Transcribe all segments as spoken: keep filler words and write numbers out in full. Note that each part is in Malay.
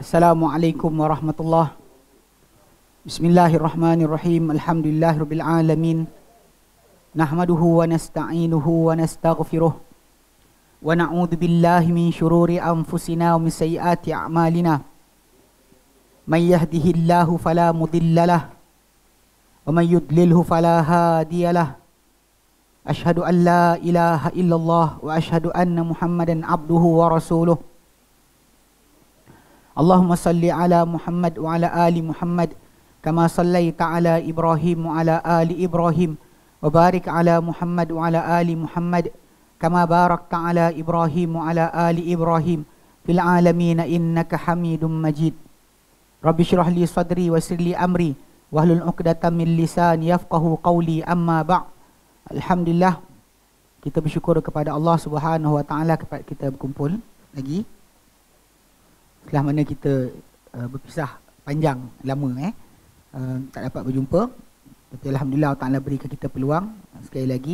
Assalamualaikum warahmatullahi. Bismillahirrahmanirrahim. Alhamdulillahirabbil alamin. Nahmaduhu wa nasta'inuhu wa nastaghfiruh. Wa na'udzu billahi min syururi anfusina wa min sayyiati a'malina. May yahdihillahu fala mudhillalah wa may yudlilhu fala hadiyalah. Ashhadu an la ilaha illallah wa ashhadu anna Muhammadan abduhu wa rasuluh. Allahumma salli ala Muhammad wa ala ali Muhammad kama sallaita ala Ibrahim wa ala ali Ibrahim wa barik ala Muhammad wa ala ali Muhammad kama barakta ala Ibrahim wa ala ali Ibrahim fil alamin innaka Hamidum Majid. Rabbi shrah li sadri wa yassir li amri wahlul 'uqdatam min lisani yafqahu qawli, amma ba'. Alhamdulillah, kita bersyukur kepada Allah Subhanahu wa taala kepada kita berkumpul lagi setelah mana kita uh, berpisah panjang lama eh uh, tak dapat berjumpa. Tapi alhamdulillah Allah Taala berikan kita peluang uh, sekali lagi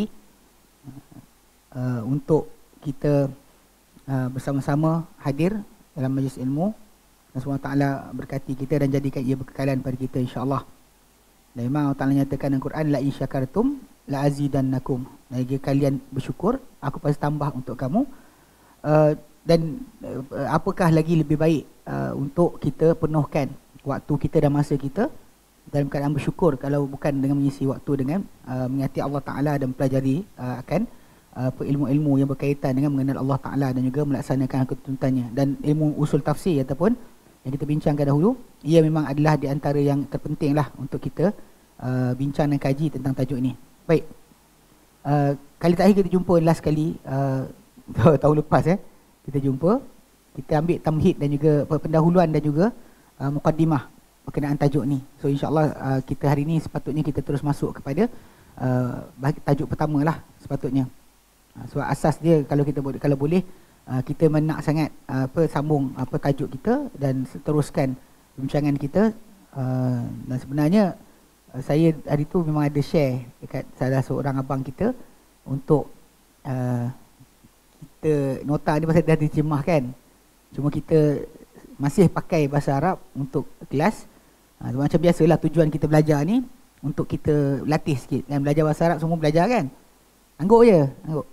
uh, untuk kita uh, bersama-sama hadir dalam majlis ilmu, dan semua Taala berkati kita dan jadikan ia berkekalan pada kita insya-Allah. Dan memang Allah Taala nyatakan dalam Quran, la in syakartum la azidannakum. Dan jika kalian bersyukur, aku pasti tambah untuk kamu. Uh, dan uh, apakah lagi lebih baik uh, untuk kita penuhkan waktu kita dan masa kita dalam keadaan bersyukur, kalau bukan dengan mengisi waktu dengan uh, mengingati Allah Ta'ala dan mempelajari uh, akan uh, ilmu-ilmu yang berkaitan dengan mengenal Allah Ta'ala dan juga melaksanakan ketuntutannya. Dan ilmu usul tafsir ataupun yang kita bincangkan dahulu, ia memang adalah di antara yang terpenting lah untuk kita uh, bincang dan kaji tentang tajuk ini. Baik, uh, kali terakhir kita jumpa last kali uh, tahun lepas eh kita jumpa, kita ambil tamhid dan juga pendahuluan dan juga uh, mukaddimah berkenaan tajuk ni. So insyaAllah uh, kita hari ni sepatutnya kita terus masuk kepada uh, tajuk pertama lah sepatutnya. Uh, sebab asas dia kalau kita boleh, kalau boleh uh, kita menak sangat uh, apa sambung apa tajuk kita dan teruskan perbincangan kita. Uh, dan sebenarnya uh, saya hari tu memang ada share dekat salah seorang abang kita untuk uh, kita nota ni pasal dah diterjemahkan. Cuma kita masih pakai bahasa Arab untuk kelas. Ha, macam biasalah tujuan kita belajar ni untuk kita latih sikit. Kan belajar bahasa Arab semua belajar kan? Angguk je, angguk.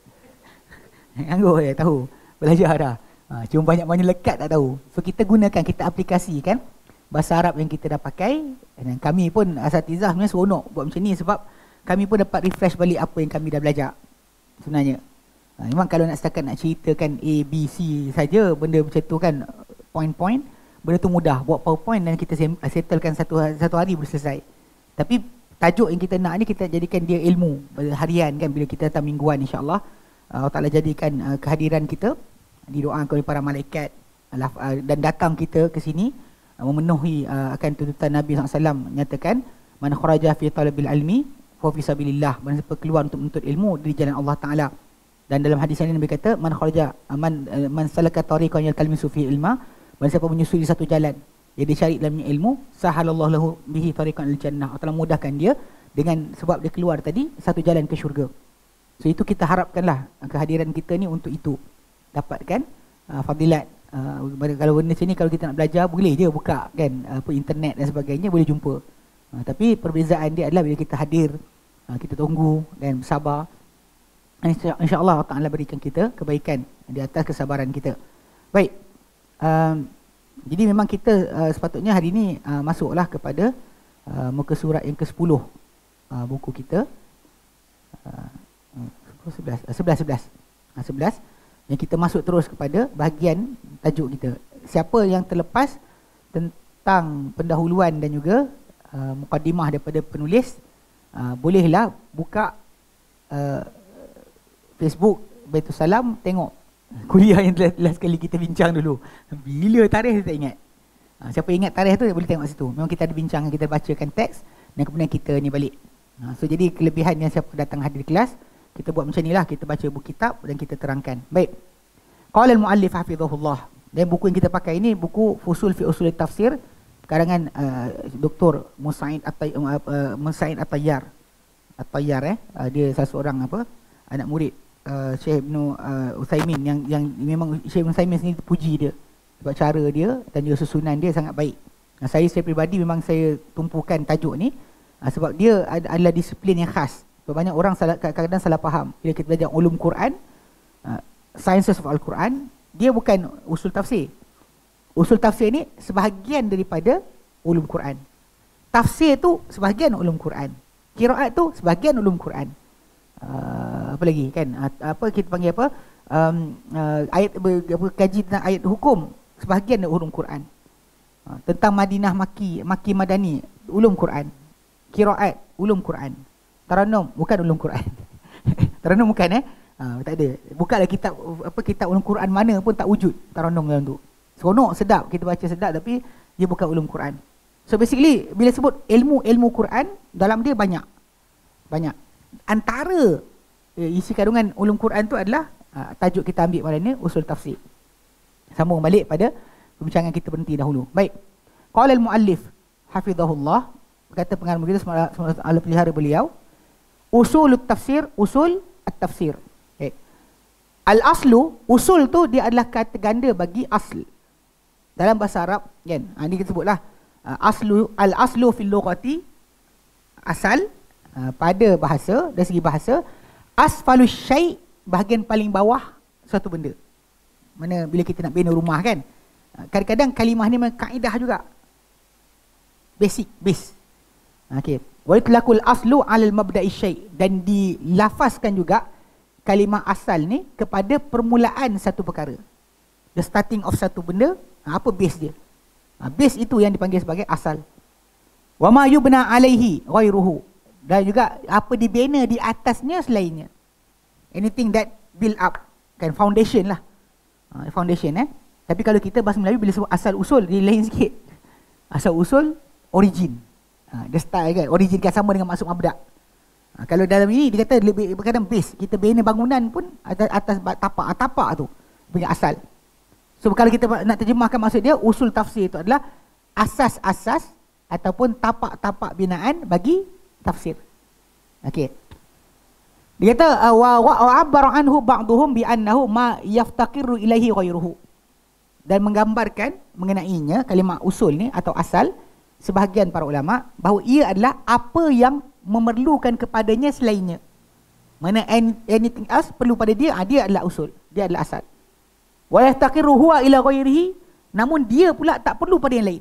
Angguk je tahu. Belajar dah. Ha, cuma banyak-banyak lekat tak tahu. So kita gunakan, kita aplikasikan bahasa Arab yang kita dah pakai. Dan kami pun asatizah sebenarnya seronok buat macam ni sebab kami pun dapat refresh balik apa yang kami dah belajar sebenarnya. Ha, memang kalau nak setakat nak ceritakan A, B, C saja, benda macam tu kan, point-point, benda tu mudah. Buat PowerPoint dan kita settlekan satu, satu hari boleh selesai. Tapi tajuk yang kita nak ni kita jadikan dia ilmu harian kan, bila kita datang mingguan insyaAllah. Allah Ta'ala jadikan uh, kehadiran kita didoakan oleh para malaikat uh, dan datang kita ke sini uh, memenuhi uh, akan tuntutan Nabi sallallahu alaihi wasallam, nyatakan man kharaja fi talabil ilmi fa fi sabilillah, man siapa keluar untuk menuntut ilmu di jalan Allah Ta'ala. Dan dalam hadis ini Nabi kata man kharaja man man salaka tariqan yaltamisu fi ilma, man siapa menyusuri satu jalan yang dia cari dalamnya ilmu, sahalallahu lahu bihi tariqan al jannah, Allah Taala mudahkan dia dengan sebab dia keluar tadi satu jalan ke syurga. So itu kita harapkanlah kehadiran kita ni untuk itu, dapatkan uh, fadilat. Uh, kalau benda sini kalau kita nak belajar boleh je buka kan apa internet dan sebagainya, boleh jumpa. Uh, tapi perbezaan dia adalah bila kita hadir, uh, kita tunggu dan bersabar. InsyaAllah Allah Ta'ala berikan kita kebaikan di atas kesabaran kita. Baik, um, jadi memang kita uh, sepatutnya hari ini uh, masuklah kepada uh, muka surat yang ke sepuluh uh, buku kita. uh, sebelas sebelas yang kita masuk terus kepada bahagian tajuk kita. Siapa yang terlepas tentang pendahuluan dan juga uh, mukaddimah daripada penulis, uh, bolehlah buka uh, Facebook Baitul Salam, tengok kuliah yang last kali kita bincang dulu. Bila tarikh saya tak ingat. Ha, siapa ingat tarikh tu boleh tengok situ. Memang kita ada bincang, kita bacakan teks dan kemudian kita ni balik. Ha, so jadi kelebihan yang siapa datang hadir kelas, kita buat macam inilah, kita baca buku kitab dan kita terangkan. Baik. Qala al-muallif hafizahullah. Dan buku yang kita pakai ini buku Usul fi Usul Tafsir karangan uh, Doktor Musaid At-Tayyar uh, Musaid At-Tayyar. At-Tayyar eh uh, dia salah seorang apa anak murid uh, Syekh Ibn uh, Utsaimin yang yang memang Syekh Ibn Utsaimin sendiri puji dia Sebab cara dia dan juga susunan dia sangat baik. Nah, saya saya peribadi memang saya tumpukan tajuk ni uh, sebab dia ad- adalah disiplin yang khas. Sebab banyak orang salah, kadang-kadang salah faham. Bila kita belajar ulum Quran, uh, Sciences of Al-Quran, dia bukan usul tafsir. Usul tafsir ni sebahagian daripada ulum Quran. Tafsir tu sebahagian ulum Quran. Qiraat tu sebahagian ulum Quran. Uh, apa lagi kan? Uh, apa kita panggil apa? Um, uh, ayat apa, kaji tentang ayat hukum sebahagian dari ulum Quran. Uh, tentang Madinah Maki, Maki Madani, ulum Quran. Qiraat, ulum Quran. Taranum bukan ulum Quran. Taranum bukan eh? Uh, tak ada. Bukanlah kitab apa kitab ulum Quran mana pun tak wujud taranum dalam tu. Seronok, sedap, kita baca sedap tapi dia bukan ulum Quran. So basically bila sebut ilmu-ilmu Quran, dalam dia banyak. Banyak. Antara eh, isi kandungan ulum Quran tu adalah uh, tajuk kita ambil malam ni usul tafsir. Sambung balik pada perbincangan kita berhenti dahulu. Baik. Qala al-muallif hafizahullah, kata pengarang kita semoga Allah pelihara beliau, usul tafsir, usul at-tafsir. Okay. Al-aslu, usul tu dia adalah kata ganda bagi asl. Dalam bahasa Arab kan, ha, ni kita sebutlah uh, aslu, al-aslu fil lughati, asal uh, pada bahasa, dari segi bahasa, asfalus syai', bahagian paling bawah suatu benda. Mana bila kita nak bina rumah kan, uh, kadang-kadang kalimah ni memang kaedah juga, basic, base. Okey, wa itlaqul aslu 'alal mabda'i syai', dan dilafazkan juga kalimah asal ni kepada permulaan satu perkara. The starting of satu benda, apa base dia? Ha, base itu yang dipanggil sebagai asal. Wa ma yubna 'alaihi ghairuhu, dan juga apa dibina di atasnya selainnya. Anything that build up, kan, foundation lah. Ha, foundation eh. Tapi kalau kita bahasa Melayu bila sebut asal usul dia lain sikit. Asal usul origin. Ha, the style kan, origin kan sama dengan maksud mabda'. Ha, kalau dalam ini dia kata lebih berkaitan base, kita bina bangunan pun atas, atas tapak, tapak tu punya asal. So kalau kita nak terjemahkan maksud dia, usul tafsir itu adalah asas-asas ataupun tapak-tapak binaan bagi tafsir. Okey. Dia kata wa wa'abbar anhu ba'dhum bi annahu ma yaftaqiru ilaihi ghairuhu. Dan menggambarkan mengenainya kalimah usul ni atau asal, sebahagian para ulama bahawa ia adalah apa yang memerlukan kepadanya selainnya. Mana anything else perlu pada dia, dia adalah usul, dia adalah asal. Wa yaftaqiru huwa ila ghairihi, namun dia pula tak perlu pada yang lain.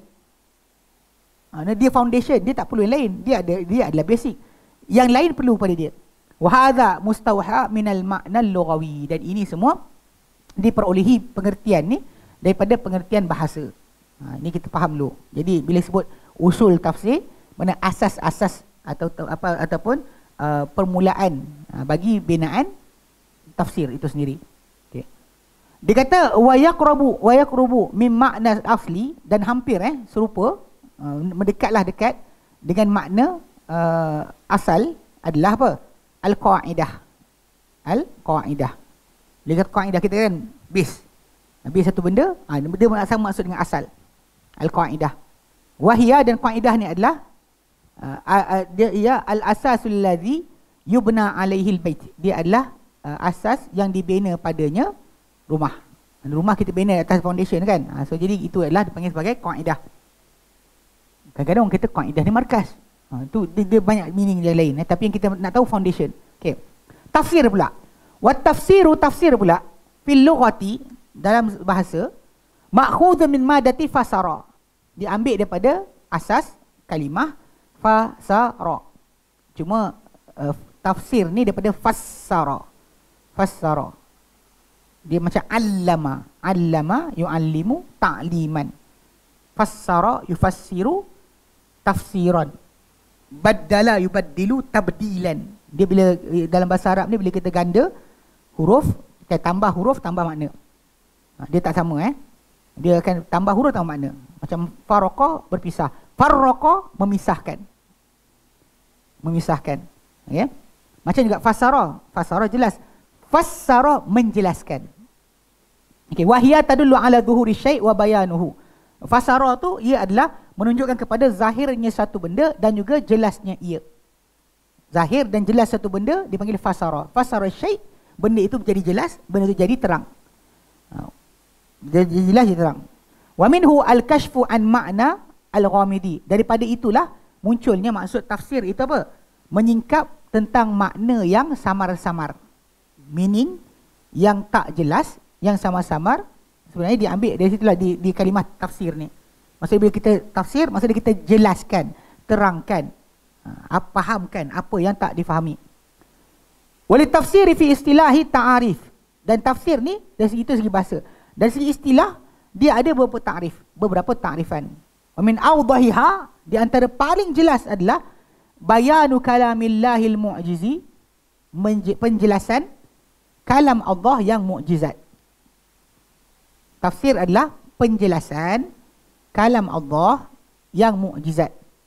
Ha, dia foundation, dia tak perlu yang lain, dia ada dia adalah basic. Yang lain perlu pada dia. Wa hadza mustawha minal ma'na al-lughawi, dan ini semua diperolehi pengertian ni daripada pengertian bahasa. Ha, ini kita faham dulu. Jadi bila sebut usul tafsir, mana asas-asas atau apa ataupun uh, permulaan uh, bagi binaan tafsir itu sendiri. Okay. Dia kata wa yaqrabu wa yaqrubu min makna asli, dan hampir eh serupa, uh, mendekatlah dekat dengan makna uh, asal adalah apa? Al-qaidah. Al-qaidah. Dia kata qaidah kita kan base. Base satu benda, ha, dia sama maksud dengan asal. Al-qaidah. Wahia, dan qaidah ni adalah uh, uh, dia ia al-asasul ladzi yubna alaihi al-bait. Dia adalah uh, asas yang dibina padanya rumah. Rumah kita bina atas foundation kan. Ha, so jadi itu adalah dipanggil sebagai qaidah. Kadang-kadang orang kata qaidah ni markas. Ha, tu dia, dia banyak meaning yang lain eh, tapi yang kita nak tahu foundation. Okey. Tafsir pula. Wa tafsiru, tafsir pula fil lughati, dalam bahasa, ma'khudhu min madati fasara. Diambil daripada asas kalimah fasara. Cuma uh, tafsir ni daripada fassara. Fassara. Dia macam allama. Allama yu'allimu ta'liman. Fassara yufassiru tafsiran. Baddala yubaddilu tabdilan. Dia bila dalam bahasa Arab ni bila kita ganda huruf, kita tambah huruf tambah makna. Ha, dia tak sama eh. Dia akan tambah huruf tambah makna. Macam farqa berpisah. Farqa memisahkan. Memisahkan. Ya. Macam juga fasara. Fasara jelas. Fassara menjelaskan. Okey, wahia tadullu ala zuhuri syai' wa bayanuhu. Fasara tu ia adalah menunjukkan kepada zahirnya satu benda dan juga jelasnya ia. Zahir dan jelas satu benda dipanggil fasara. Fasara syai', benda itu jadi jelas, benda itu jadi terang. Ha. Jadi jelas, jadi terang. Wa minhu al-kashfu an makna al-ghamidi. Daripada itulah munculnya maksud tafsir itu apa? Menyingkap tentang makna yang samar-samar. Meaning yang tak jelas, yang samar-samar, sebenarnya diambil dari situlah di, di kalimah tafsir ni. Maksudnya bila kita tafsir, maksudnya kita jelaskan, terangkan, uh, fahamkan apa yang tak difahami. Wali tafsir fi istilahi ta'arif. Dan tafsir ni dari segi itu segi bahasa. Dari segi istilah, dia ada beberapa ta'rif, beberapa ta'rifan. Wa min awdahiha, di antara paling jelas adalah bayanu kalamillahil mu'jizi, penjelasan kalam Allah yang mukjizat. Tafsir adalah penjelasan kalam Allah yang mukjizat.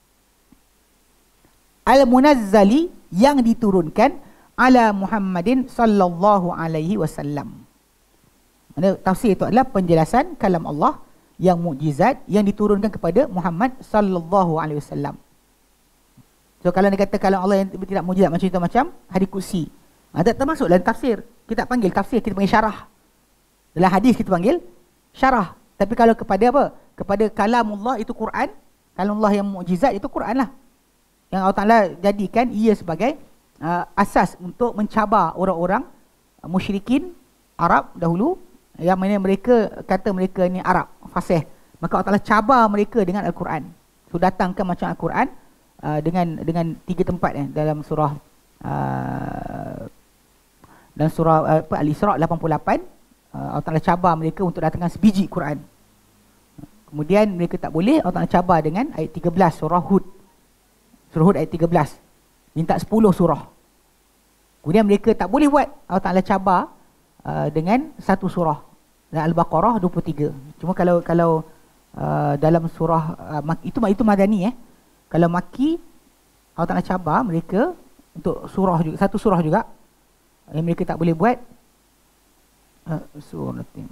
Al-munazzali, yang diturunkan ala Muhammadin sallallahu alaihi wasallam. Maksudnya tafsir itu adalah penjelasan kalam Allah yang mukjizat yang diturunkan kepada Muhammad sallallahu alaihi wasallam. So kalau dia kata kalam Allah yang tidak mukjizat macam itu macam hadis kursi, ada termasuk dalam tafsir. Kita panggil tafsir, kita panggil syarah. Dalam hadis kita panggil syarah. Tapi kalau kepada apa? Kepada kalam Allah itu Quran, kalam Allah yang mukjizat itu Quran lah. Yang Allah Ta'ala jadikan ia sebagai uh, asas untuk mencabar orang-orang uh, musyrikin Arab dahulu, yang mana mereka kata mereka ni Arab fasih. Maka Allah Ta'ala cabar mereka dengan Al-Quran. So datangkan macam Al-Quran uh, dengan dengan tiga tempat eh, dalam surah uh, dan surah uh, apa, Al-Isra' lapan puluh lapan, uh, Allah Ta'ala cabar mereka untuk datangkan sebiji Quran. Kemudian mereka tak boleh, Allah Ta'ala cabar dengan ayat tiga belas surah Hud. Surah Hud ayat tiga belas. Minta sepuluh surah. Kemudian mereka tak boleh buat, Allah Ta'ala cabar uh, dengan satu surah. Dan Al-Baqarah dua puluh tiga. Cuma kalau kalau uh, dalam surah uh, itu itu madani eh. Kalau maki, Allah Ta'ala cabar mereka untuk surah juga, satu surah juga yang mereka tak boleh buat. Uh, surah nothing.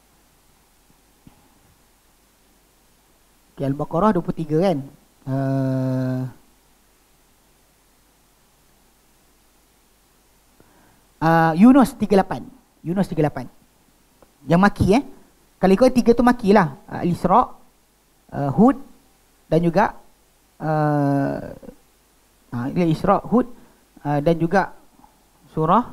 Okay, Al-Baqarah dua puluh tiga kan. Uh, uh, Yunus tiga puluh lapan. Yunus tiga puluh lapan. Yang maki eh. Kalau ikut tiga tu maki lah. Uh, Al-Isra', uh, Hud dan juga uh, uh, Al-Isra', Hud uh, dan juga surah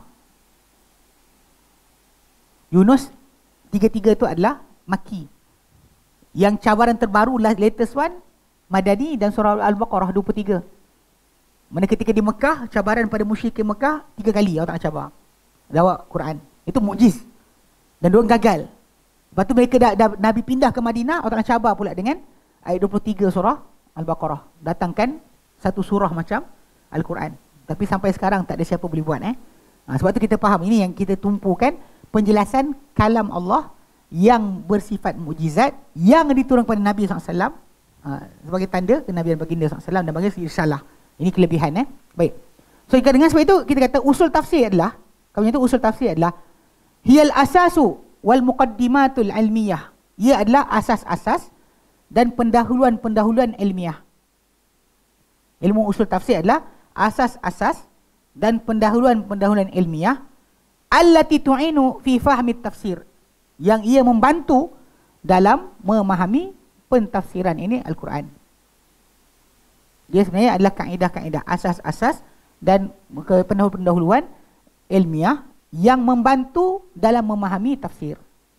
Yunus. Tiga-tiga tu adalah maki. Yang cabaran terbaru, latest one, Madani dan surah Al-Baqarah dua puluh tiga. Mana ketika di Mekah, cabaran pada musyrik Mekah tiga kali Allah Ta'ala cabar. Bawa Quran. Itu mukjiz. Dan diorang gagal. Lepas tu mereka dah, dah Nabi pindah ke Madinah, Allah Ta'ala cabar pula dengan ayat dua puluh tiga surah Al-Baqarah. Datangkan satu surah macam Al-Quran. Tapi sampai sekarang tak ada siapa boleh buat eh. Ha, sebab tu kita faham ini yang kita tumpukan penjelasan kalam Allah yang bersifat mukjizat yang diturunkan kepada Nabi sallallahu alaihi wasallam uh, sebagai tanda kenabian baginda sallallahu alaihi wasallam dan sebagai risalah. Ini kelebihan eh. Baik. So dengan sebab itu kita kata usul tafsir adalah, kalau itu usul tafsir adalah hiyal asasu wal muqaddimatul ilmiyah. Ia adalah asas-asas dan pendahuluan-pendahuluan ilmiah. Ilmu usul tafsir adalah asas-asas dan pendahuluan-pendahuluan ilmiah allati tu'inu fi fahmi tafsir, yang ia membantu dalam memahami pentafsiran ini Al-Quran. Dia sebenarnya adalah kaedah-kaedah, asas-asas dan pendahuluan-pendahuluan ilmiah yang membantu dalam memahami tafsir.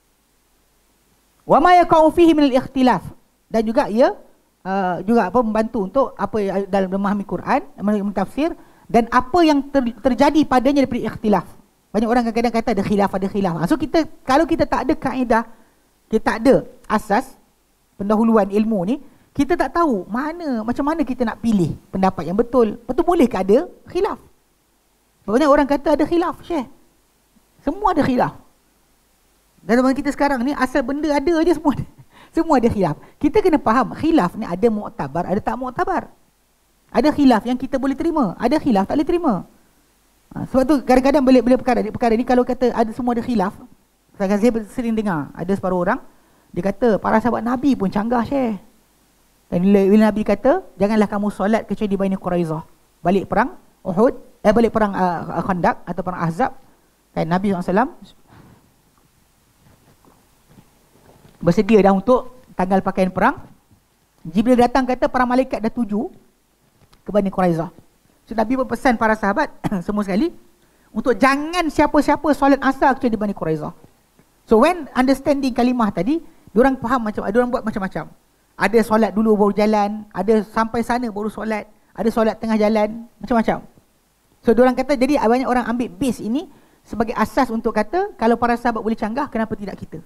Wa ma yaqa'u fihi min al-ikhtilaf, dan juga ia uh, juga apa membantu untuk apa dalam memahami Quran, memahami tafsir, dan apa yang ter, terjadi padanya daripada ikhtilaf. Banyak orang kadang-kadang kata ada khilaf, ada khilaf. So kita, kalau kita tak ada kaedah, kita tak ada asas pendahuluan ilmu ni, kita tak tahu mana, macam mana kita nak pilih pendapat yang betul. Betul boleh ke ada khilaf? Banyak orang kata ada khilaf, Syekh. Semua ada khilaf. Dan zaman kita sekarang ni, asal benda ada je semua. Semua ada khilaf. Kita kena faham, khilaf ni ada muktabar, ada tak muktabar. Ada khilaf yang kita boleh terima, ada khilaf tak boleh terima. Ha, sebab tu kadang-kadang bila perkara ni, perkara ni kalau kata ada semua ada khilaf, saya sering dengar ada separuh orang dia kata para sahabat Nabi pun canggah, Syekh. Dan bila, bila Nabi kata janganlah kamu solat kecuali di Bani Quraizah, balik perang Uhud, eh balik perang uh, Khandaq atau perang Ahzab, kan Nabi sallallahu alaihi wasallam bersedia dah untuk tanggal pakaian perang. Jibril datang kata para malaikat dah tuju ke Bani Quraizah. So Nabi berpesan para sahabat semua sekali untuk jangan siapa-siapa solat asar kecuali di Bani Quraizah. So when understanding kalimah tadi, diorang faham macam, diorang buat macam-macam. Ada solat dulu baru jalan, ada sampai sana baru solat, ada solat tengah jalan, macam-macam. So diorang kata, jadi banyak orang ambil base ini sebagai asas untuk kata kalau para sahabat boleh canggah, kenapa tidak kita?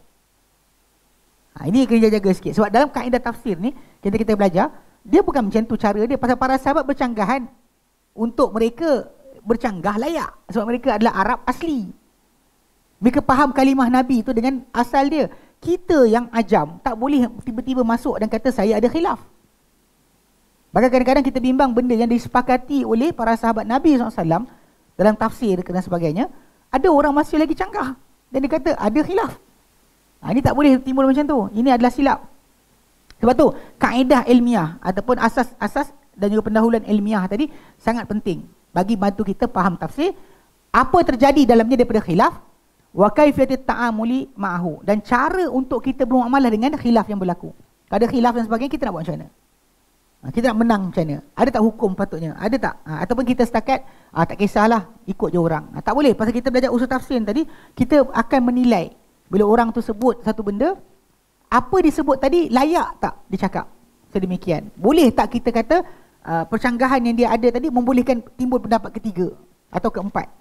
Ha, ini kena jaga sikit. Sebab dalam kaedah tafsir ni, kita kita belajar, dia bukan macam tu cara dia. Pasal para sahabat bercanggahan, untuk mereka bercanggah layak. Sebab mereka adalah Arab asli. Mereka faham kalimah Nabi tu dengan asal dia. Kita yang ajam, tak boleh tiba-tiba masuk dan kata saya ada khilaf. Bahkan kadang-kadang kita bimbang benda yang disepakati oleh para sahabat Nabi sallallahu alaihi wasallam dalam tafsir dan sebagainya, ada orang masih lagi canggah. Dan dia kata ada khilaf. Ha, ini tak boleh timbul macam tu. Ini adalah silap. Sebab tu, kaedah ilmiah ataupun asas-asas dan juga pendahuluan ilmiah tadi sangat penting bagi bantu kita faham tafsir, apa terjadi dalamnya daripada khilaf, wa kaifiyat ta'amuli ma'ahu, dan cara untuk kita bermuamalah dengan khilaf yang berlaku. Kalau ada khilaf dan sebagainya, kita nak buat macam mana? Ha, kita nak menang macam mana? Ada tak hukum patutnya? Ada tak? Ha, ataupun kita setakat, ha, tak kisahlah, ikut je orang. Ha, tak boleh, pasal kita belajar usul tafsir tadi, kita akan menilai bila orang tu sebut satu benda, apa disebut tadi layak tak dicakap sedemikian. Boleh tak kita kata uh, percanggahan yang dia ada tadi membolehkan timbul pendapat ketiga atau keempat.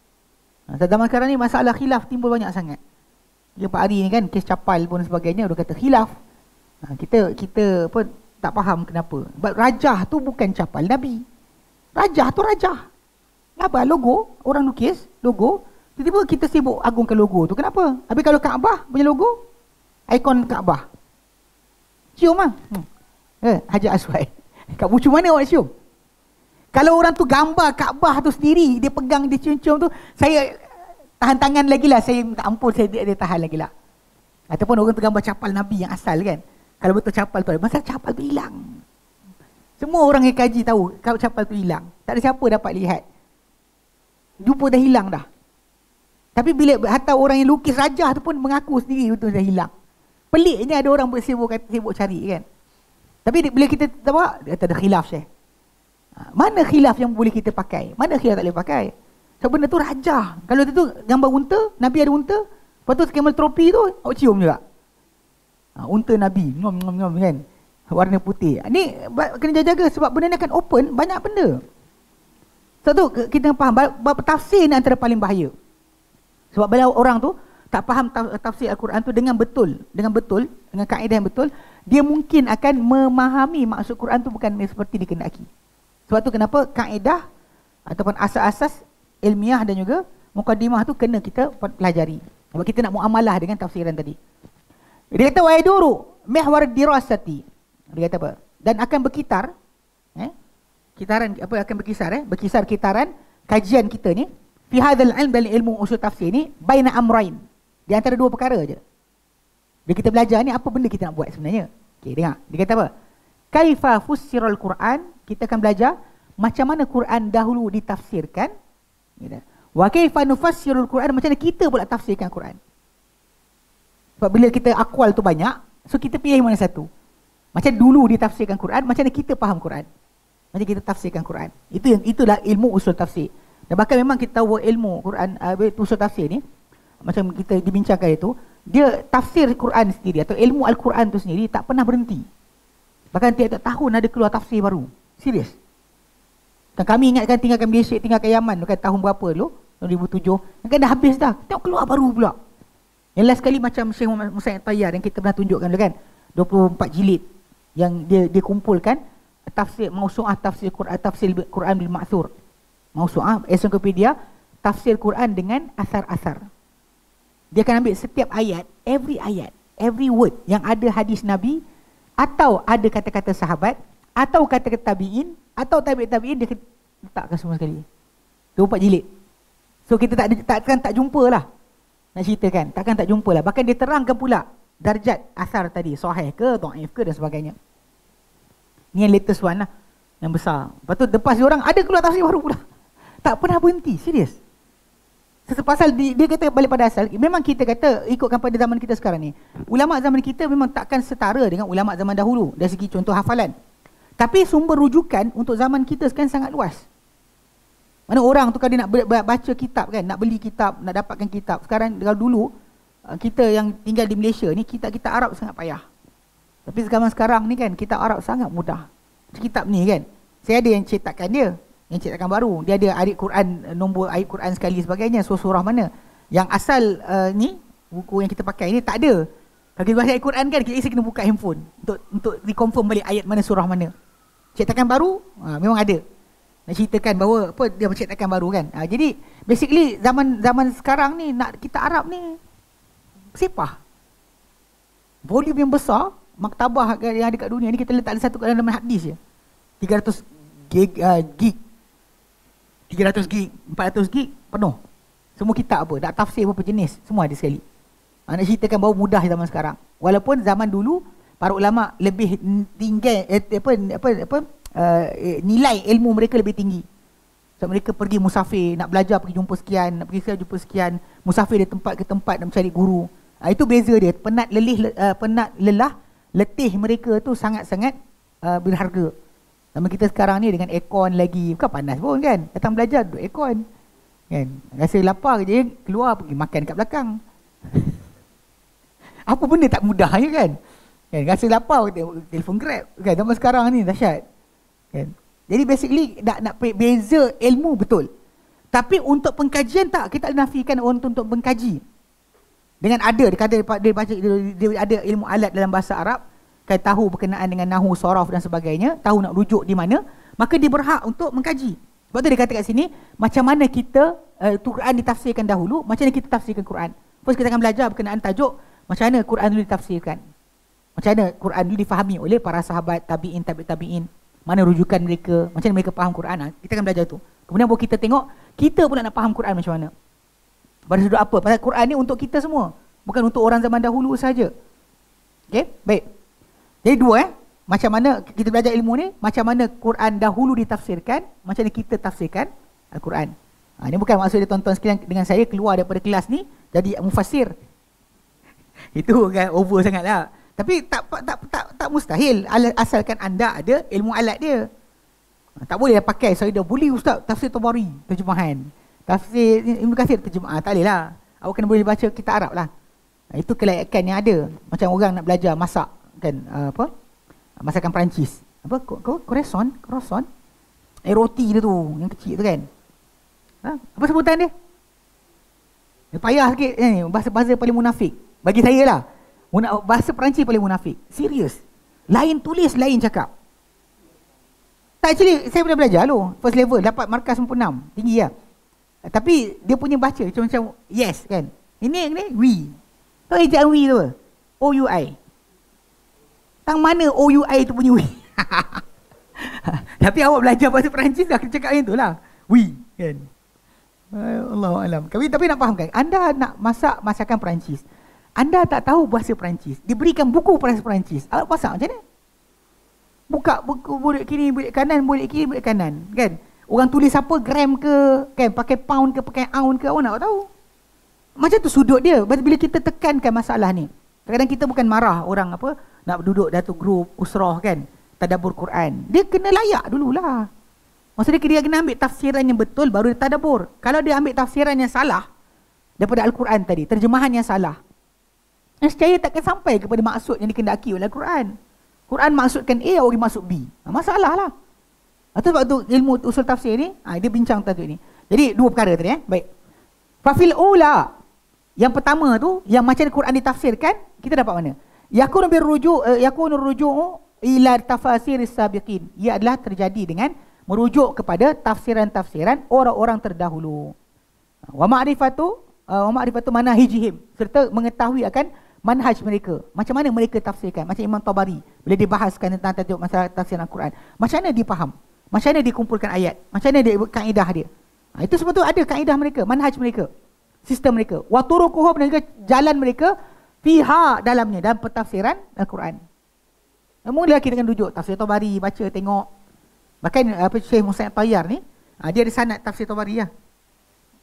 Ha, zaman sekarang ni masalah khilaf timbul banyak sangat. Dia Pak Ari ni kan, kes capal pun sebagainya, dia kata khilaf. Ha, kita kita pun tak faham kenapa. Sebab rajah tu bukan capal Nabi. Rajah tu rajah. Apa? Logo, orang lukis, logo. Tiba-tiba kita sibuk agungkan logo tu. Kenapa? Habis kalau Kaabah punya logo, ikon Kaabah, cium lah. Hmm. Eh, Hajar Aswad. Kat bucu mana awak cium? Kalau orang tu gambar Kaabah tu sendiri, dia pegang, dia cium-cium tu, saya tahan tangan lagi lah. Saya minta ampun, saya dia, dia tahan lagi lah. Ataupun orang tu gambar capal Nabi yang asal kan. Kalau betul capal tu ada, masa capal tu hilang. Semua orang yang kaji tahu kalau capal tu hilang. Tak ada siapa dapat lihat. Jumpa dah hilang dah. Tapi bila hatta orang yang lukis rajah tu pun mengaku sendiri betul dah hilang. Peliknya ada orang bersibuk sibuk cari kan. Tapi bila kita tahu, dia ada khilaf Syekh. Mana khilaf yang boleh kita pakai? Mana khilaf tak boleh pakai? So benda tu rajah. Kalau tu gambar unta, Nabi ada unta, lepas tu camel tropi tu awak cium juga. Ha, unta Nabi, ngom ngom ngom kan. Warna putih. Ni kena jaga sebab benda ni akan open banyak benda. Sebab tu kita faham bab tafsir ni antara paling bahaya. Sebab bila orang tu tak faham tafsir Al-Quran tu dengan betul, dengan betul, dengan kaedah yang betul, dia mungkin akan memahami maksud Quran tu bukan seperti dikehendaki. Sebab tu kenapa kaedah ataupun asas-asas ilmiah dan juga mukaddimah tu kena kita pelajari. Sebab kita nak muamalah dengan tafsiran tadi. Dia kata wa yaduru mihwar dirasati. Dia kata apa? Dan akan berkitar, eh? Kitaran apa akan berkisar eh? Berkisar kitaran kajian kita ni fi hadzal ilm, dalam ilmu usul tafsir ni, baina amrain, di antara dua perkara je. Bila kita belajar ni, apa benda kita nak buat sebenarnya? Okey, dengar. Dia kata apa? Kaifa fussiral Quran, kita akan belajar macam mana Quran dahulu ditafsirkan. Wa kaifa nufassirul Quran, macam mana kita pula tafsirkan Quran. Sebab bila kita akwal tu banyak, so kita pilih mana satu. Macam dulu ditafsirkan Quran, macam mana kita faham Quran. Macam kita tafsirkan Quran. Itu yang itulah ilmu usul tafsir. Dan bahkan memang kita tahu ilmu Quran, uh, usul tafsir ni, macam kita dibincangkan itu, dia tafsir Quran sendiri atau ilmu Al-Quran tu sendiri tak pernah berhenti. Bahkan tiap-tiap tahun ada keluar tafsir baru. Serius. Dan kami ingatkan tinggalkan Malaysia, tinggalkan Yaman kan tahun berapa dulu? dua ribu tujuh. Kan dah habis dah. Tengok keluar baru pula. Yang last kali macam Syekh Muhammad Musa Tayyar yang kita pernah tunjukkan dulu kan. dua puluh empat jilid yang dia dia kumpulkan tafsir mausu'ah tafsir Quran, tafsir Quran bil ma'thur. Mausu'ah ensiklopedia tafsir Quran dengan asar-asar. Dia akan ambil setiap ayat, every ayat, every word yang ada hadis Nabi atau ada kata-kata sahabat atau kata-kata tabi'in atau tabi' tabi'in, dia letakkan semua sekali. dua puluh empat jilid. So kita tak takkan tak jumpa lah. Nak ceritakan, takkan tak jumpa lah. Bahkan dia terangkan pula darjat asar tadi, sahih ke, dhaif ke dan sebagainya. Ni yang latest one lah, yang besar. Lepas tu lepas dia orang ada keluar tafsir baru pula. Tak pernah berhenti, serius. Pasal dia, dia kata balik pada asal, memang kita kata ikutkan pada zaman kita sekarang ni, ulama zaman kita memang takkan setara dengan ulama zaman dahulu dari segi contoh hafalan. Tapi sumber rujukan untuk zaman kita sekarang sangat luas. Mana orang tu kalau dia nak baca kitab kan, nak beli kitab, nak dapatkan kitab. Sekarang kalau dulu kita yang tinggal di Malaysia ni, kitab-kitab Arab sangat payah. Tapi zaman sekarang ni kan, kitab Arab sangat mudah. Kitab ni kan, saya ada yang cetakan dia, yang cetakan baru. Dia ada ayat Quran, nombor ayat Quran sekali sebagainya, so surah mana. Yang asal uh, ni, buku yang kita pakai ni tak ada. Kalau kita baca ayat Quran kan, kita kena buka handphone untuk untuk reconfirm balik ayat mana, surah mana. Cetakan baru, uh, memang ada. Nak ceritakan bahawa apa dia cetakan baru kan. Uh, jadi basically zaman zaman sekarang ni nak kita Arab ni sepah. Volume yang besar, maktabah yang ada kat dunia ni kita letak satu kat dalam hadis je. tiga ratus gig, uh, gig. tiga ratus gig, empat ratus gig penuh. Semua kitab apa, nak tafsir apa jenis, semua ada sekali. Uh, nak ceritakan bahawa mudah zaman sekarang. Walaupun zaman dulu para ulama lebih tinggi eh, apa apa apa uh, nilai ilmu mereka lebih tinggi. So, mereka pergi musafir, nak belajar pergi jumpa sekian, nak pergi sekian jumpa sekian, musafir dari tempat ke tempat nak mencari guru. Uh, itu beza dia. Penat lelih uh, penat lelah, letih mereka tu sangat-sangat uh, berharga. Nama kita sekarang ni dengan aircon lagi, bukan panas pun kan, datang belajar duduk aircon kan, rasa lapar je keluar pergi makan kat belakang. Apa benda tak mudah je kan, kan rasa lapar telefon Grab kan, zaman sekarang ni dahsyat kan. Jadi basically nak nak beza ilmu betul, tapi untuk pengkajian tak, kita nafikan orang untuk mengkaji dengan ada dia kata dia baca dia, dia ada ilmu alat dalam bahasa Arab kan, tahu berkenaan dengan nahu, soraf dan sebagainya, tahu nak rujuk di mana, maka dia berhak untuk mengkaji. Sebab tu dia kata kat sini, macam mana kita uh, Quran ditafsirkan dahulu, macam mana kita tafsirkan Quran. First kita akan belajar berkenaan tajuk macam mana Quran dulu ditafsirkan, macam mana Quran dulu difahami oleh para sahabat, tabi'in, tabi' tabi'in, mana rujukan mereka, macam mana mereka faham Quran. Kita akan belajar tu. Kemudian baru kita tengok kita pula nak faham Quran macam mana, pada sudut apa. Pasal Quran ni untuk kita semua, bukan untuk orang zaman dahulu saja. Okey, baik. Jadi dua eh, macam mana kita belajar ilmu ni, macam mana Quran dahulu ditafsirkan, macam mana kita tafsirkan Al-Quran. Ha, ini bukan maksud dia tuan-tuan sekalian dengan saya keluar daripada kelas ni jadi mufassir. Itu kan over sangat lah. Tapi tak tak tak tak, tak mustahil asalkan anda ada ilmu alat dia. Ha, tak boleh pakai saya dah boleh Ustaz tafsir Tabari terjemahan. Tafsir Ibn Kathir terjemahan, tak boleh lah. Awak kena boleh baca kitab Arab lah. Ha, itu kelayakan yang ada. Macam orang nak belajar masak kan, uh, apa masakan Perancis, apa croissant croissant eh, roti dia tu yang kecil tu kan, ha? Apa sebutan dia, dia payah sikit eh, bahasa-bahasa paling munafik bagi saya lah. Bahasa Perancis paling munafik, serius, lain tulis lain cakap. Tak, actually saya pernah belajar tu first level, dapat markah sembilan puluh enam, tinggi lah. Tapi dia punya baca macam-macam yes kan, ini ni we, tahu ejaan we tu O U I. Tang mana O U I tu punya we. Tapi awak belajar bahasa Perancis dah cakap yang tu lah, we kan. Allahualam. Tapi, tapi nak fahamkan, anda nak masak masakan Perancis, anda tak tahu bahasa Perancis, diberikan buku bahasa Perancis, awak masak macam mana? Buka buku bulat kiri bulat kanan, bulat kiri bulat kanan kan. Orang tulis apa, gram ke kan, pakai pound ke pakai ounce ke, awak nak tahu. Macam tu sudut dia. Bila kita tekankan masalah ni, kadang-kadang kita bukan marah orang apa nak duduk datuk grup usrah kan, tadabbur Quran. Dia kena layak dululah. Maksudnya dia kena ambil tafsiran yang betul baru dia tadabbur. Kalau dia ambil tafsiran yang salah daripada Al-Quran tadi, terjemahan yang salah, nescaya takkan sampai kepada maksud yang dikendaki oleh Al-Quran. Quran maksudkan A, orang maksud B. Ha, masalah lah. Atau sebab tu ilmu usul tafsir ni, ha, dia bincang tajuk ni. Jadi dua perkara tadi eh. Baik. Fafil ula, yang pertama tu, yang macam Quran ditafsirkan, kita dapat mana? Yakunu birruju' uh, yakunu ruju'u ila tafasir as-sabiqin. Ia adalah terjadi dengan merujuk kepada tafsiran-tafsiran orang-orang terdahulu. Wa ma'rifatu uh, wa ma'rifatu manahijihim, serta mengetahui akan manhaj mereka. Macam mana mereka tafsirkan? Macam Imam Tabari bila dia bahaskan tentang tajuk masalah tafsiran Al-Quran. Macam mana dia faham? Macam mana dia kumpulkan ayat? Macam mana dia kaedah dia? Ha, itu sebab tu ada kaedah mereka, manhaj mereka, sistem mereka. Wa turuquhum, dan jalan mereka fiha, dalamnya, dalam pentafsiran Al-Quran. Mula kita akan rujuk tafsir Tabari, baca, tengok. Bahkan apa Syekh Musa Tayyar ni, ha, dia ada sanad tafsir Tabari lah.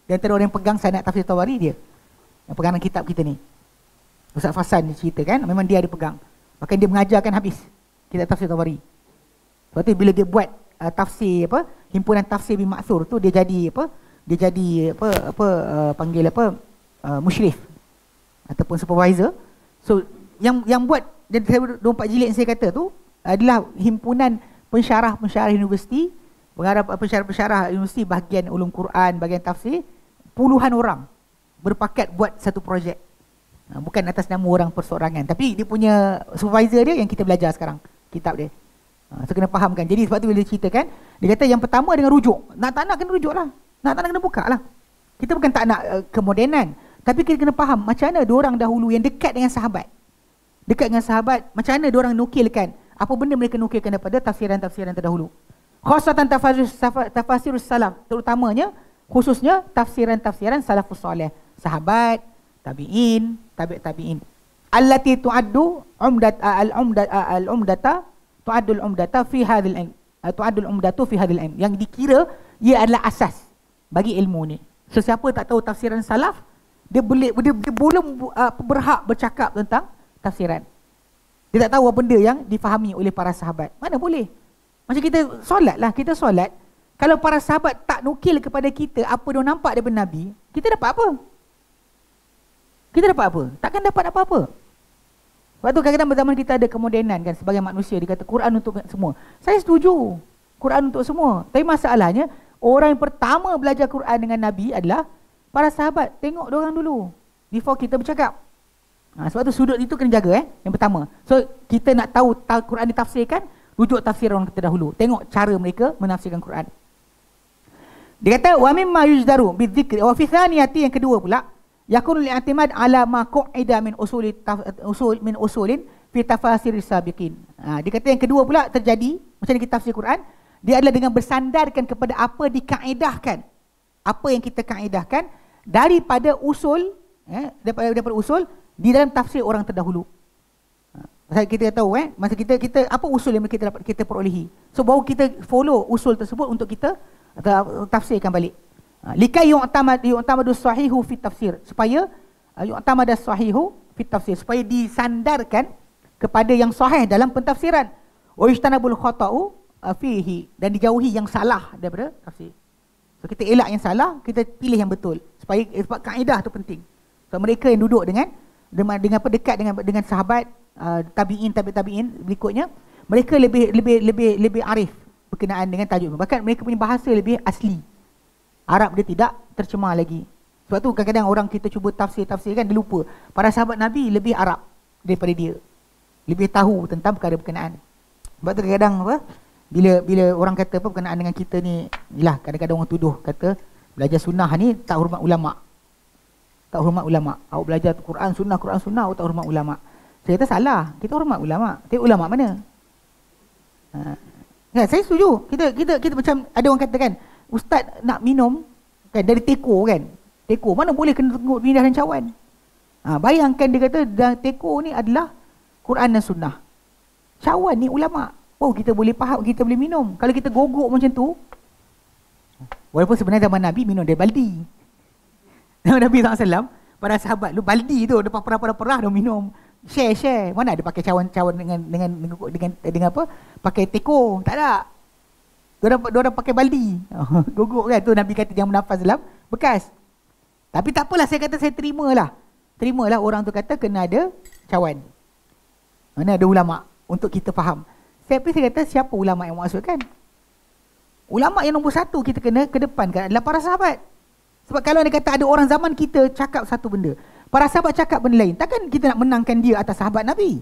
Di antara orang yang pegang sanad tafsir Tabari dia. Yang pegang kitab kita ni. Ustaz Fasan dia cerita kan, memang dia ada pegang. Bahkan dia mengajarkan habis kitab tafsir Tabari. Sebab tu bila dia buat uh, tafsir apa, himpunan tafsir bin Ma'thur tu dia jadi apa? Dia jadi apa apa uh, panggil apa? Uh, musyrif ataupun supervisor. So yang yang buat dan dua puluh empat jilid yang saya kata tu adalah himpunan pensyarah-pensyarah universiti, pengarah pensyarah-pensyarah universiti bahagian ulum Quran, bahagian tafsir, puluhan orang berpakat buat satu projek. Bukan atas nama orang perseorangan, tapi dia punya supervisor dia yang kita belajar sekarang kitab dia. So kena fahamkan. Jadi sebab tu bila dia ceritakan, dia kata yang pertama dengan rujuk. Nak tak nak kena rujuk lah, nak tak nak kena buka lah. Kita bukan tak nak uh, kemodenan, tapi kita kena faham macam mana diorang dahulu yang dekat dengan sahabat. Dekat dengan sahabat, macam mana diorang nukilkan, apa benda mereka nukilkan daripada tafsiran-tafsiran terdahulu. Khasatan tafsir tafsir salaf, terutamanya khususnya tafsiran-tafsiran salafus soleh, sahabat, tabi'in, tabi' tabi'in. Allati tu'addu umdat al-umdat al-umdata tu'addu al-umdata fi hadzal ilm. Tu'addu al-umdatu fi hadzal ilm. Yang dikira ia adalah asas bagi ilmu ni. Sesiapa tak tahu tafsiran salaf, dia boleh dia, dia belum uh, berhak bercakap tentang tafsiran. Dia tak tahu apa benda yang difahami oleh para sahabat. Mana boleh? Macam kita solat lah, kita solat. Kalau para sahabat tak nukil kepada kita apa dia nampak daripada Nabi, kita dapat apa? Kita dapat apa? Takkan dapat apa-apa. Sebab tu kadang-kadang zaman kita ada kemodenan kan, sebagai manusia dia kata Quran untuk semua. Saya setuju, Quran untuk semua. Tapi masalahnya, orang yang pertama belajar Quran dengan Nabi adalah para sahabat. Tengok diorang dulu before kita bercakap. Ha, sebab tu sudut itu kena jaga eh, yang pertama. So kita nak tahu ta- Quran ditafsirkan, rujuk tafsir orang kita dahulu. Tengok cara mereka menafsirkan Quran. Dia kata wa mimma yujdaru bidzikri wa fi thaniyati, yang kedua pula, yakunu li'timad ala ma qu'ida min usuli usul min usulin fi tafasir sabiqin. Ha, dia kata yang kedua pula terjadi macam ni kita tafsir Quran, dia adalah dengan bersandarkan kepada apa dikaedahkan, apa yang kita kaedahkan daripada usul, eh, daripada, daripada usul di dalam tafsir orang terdahulu. Ha, kita tahu eh, masa kita kita apa usul yang kita dapat kita perolehi. So baru kita follow usul tersebut untuk kita tafsirkan balik. Likai yu'tamad yu'tamadu sahihu fi tafsir, supaya yu'tamada sahihu fi tafsir, supaya disandarkan kepada yang sahih dalam pentafsiran. Wa yajtanabul khata'u fihi, dan dijauhi yang salah daripada tafsir. So kita elak yang salah, kita pilih yang betul. Supaya sebab kaedah tu penting. So mereka yang duduk dengan dengan, dengan dekat dengan dengan sahabat, uh, tabi'in tabi' tabi'in berikutnya, mereka lebih lebih lebih lebih arif berkenaan dengan tajuk. Bahkan mereka punya bahasa lebih asli. Arab dia tidak tercemar lagi. Sebab tu kadang-kadang orang kita cuba tafsir-tafsir kan, dia lupa. Para sahabat Nabi lebih Arab daripada dia. Lebih tahu tentang perkara berkenaan. Sebab tu kadang-kadang apa, bila bila orang kata apa berkenaan dengan kita ni, yalah kadang-kadang orang tuduh kata belajar sunnah ni tak hormat ulama. Tak hormat ulama. Awak belajar Quran sunnah, Quran sunnah, awak tak hormat ulama. Saya kata salah. Kita hormat ulama. Tapi ulama mana? Ha. Ya, saya setuju. Kita kita kita macam ada orang kata kan, Ustaz nak minum kan dari teko kan. Teko mana boleh kena tengok mindah dan cawan. Ha, bayangkan dia kata dan teko ni adalah Quran dan sunnah. Cawan ni ulama. Oh, kita boleh faham, kita boleh minum. Kalau kita gogok macam tu, walaupun sebenarnya zaman Nabi minum dari baldi. Nabi sallallahu alaihi wasallam, para sahabat lu baldi tu depan perah-perah dah minum. Share share. Mana ada pakai cawan-cawan dengan dengan dengan dengan, dengan apa? Pakai teko. Tak ada. Diorang, diorang pakai baldi. Gogok kan tu Nabi kata jangan bernafas dalam bekas. Tapi tak apalah, saya kata saya terimalah. Terimalah orang tu kata kena ada cawan. Mana ada ulama untuk kita faham. Tapi saya kata siapa ulama yang maksudkan? Ulama yang nombor satu kita kena kedepankan adalah para sahabat. Sebab kalau dia kata ada orang zaman kita cakap satu benda, para sahabat cakap benda lain, takkan kita nak menangkan dia atas sahabat Nabi?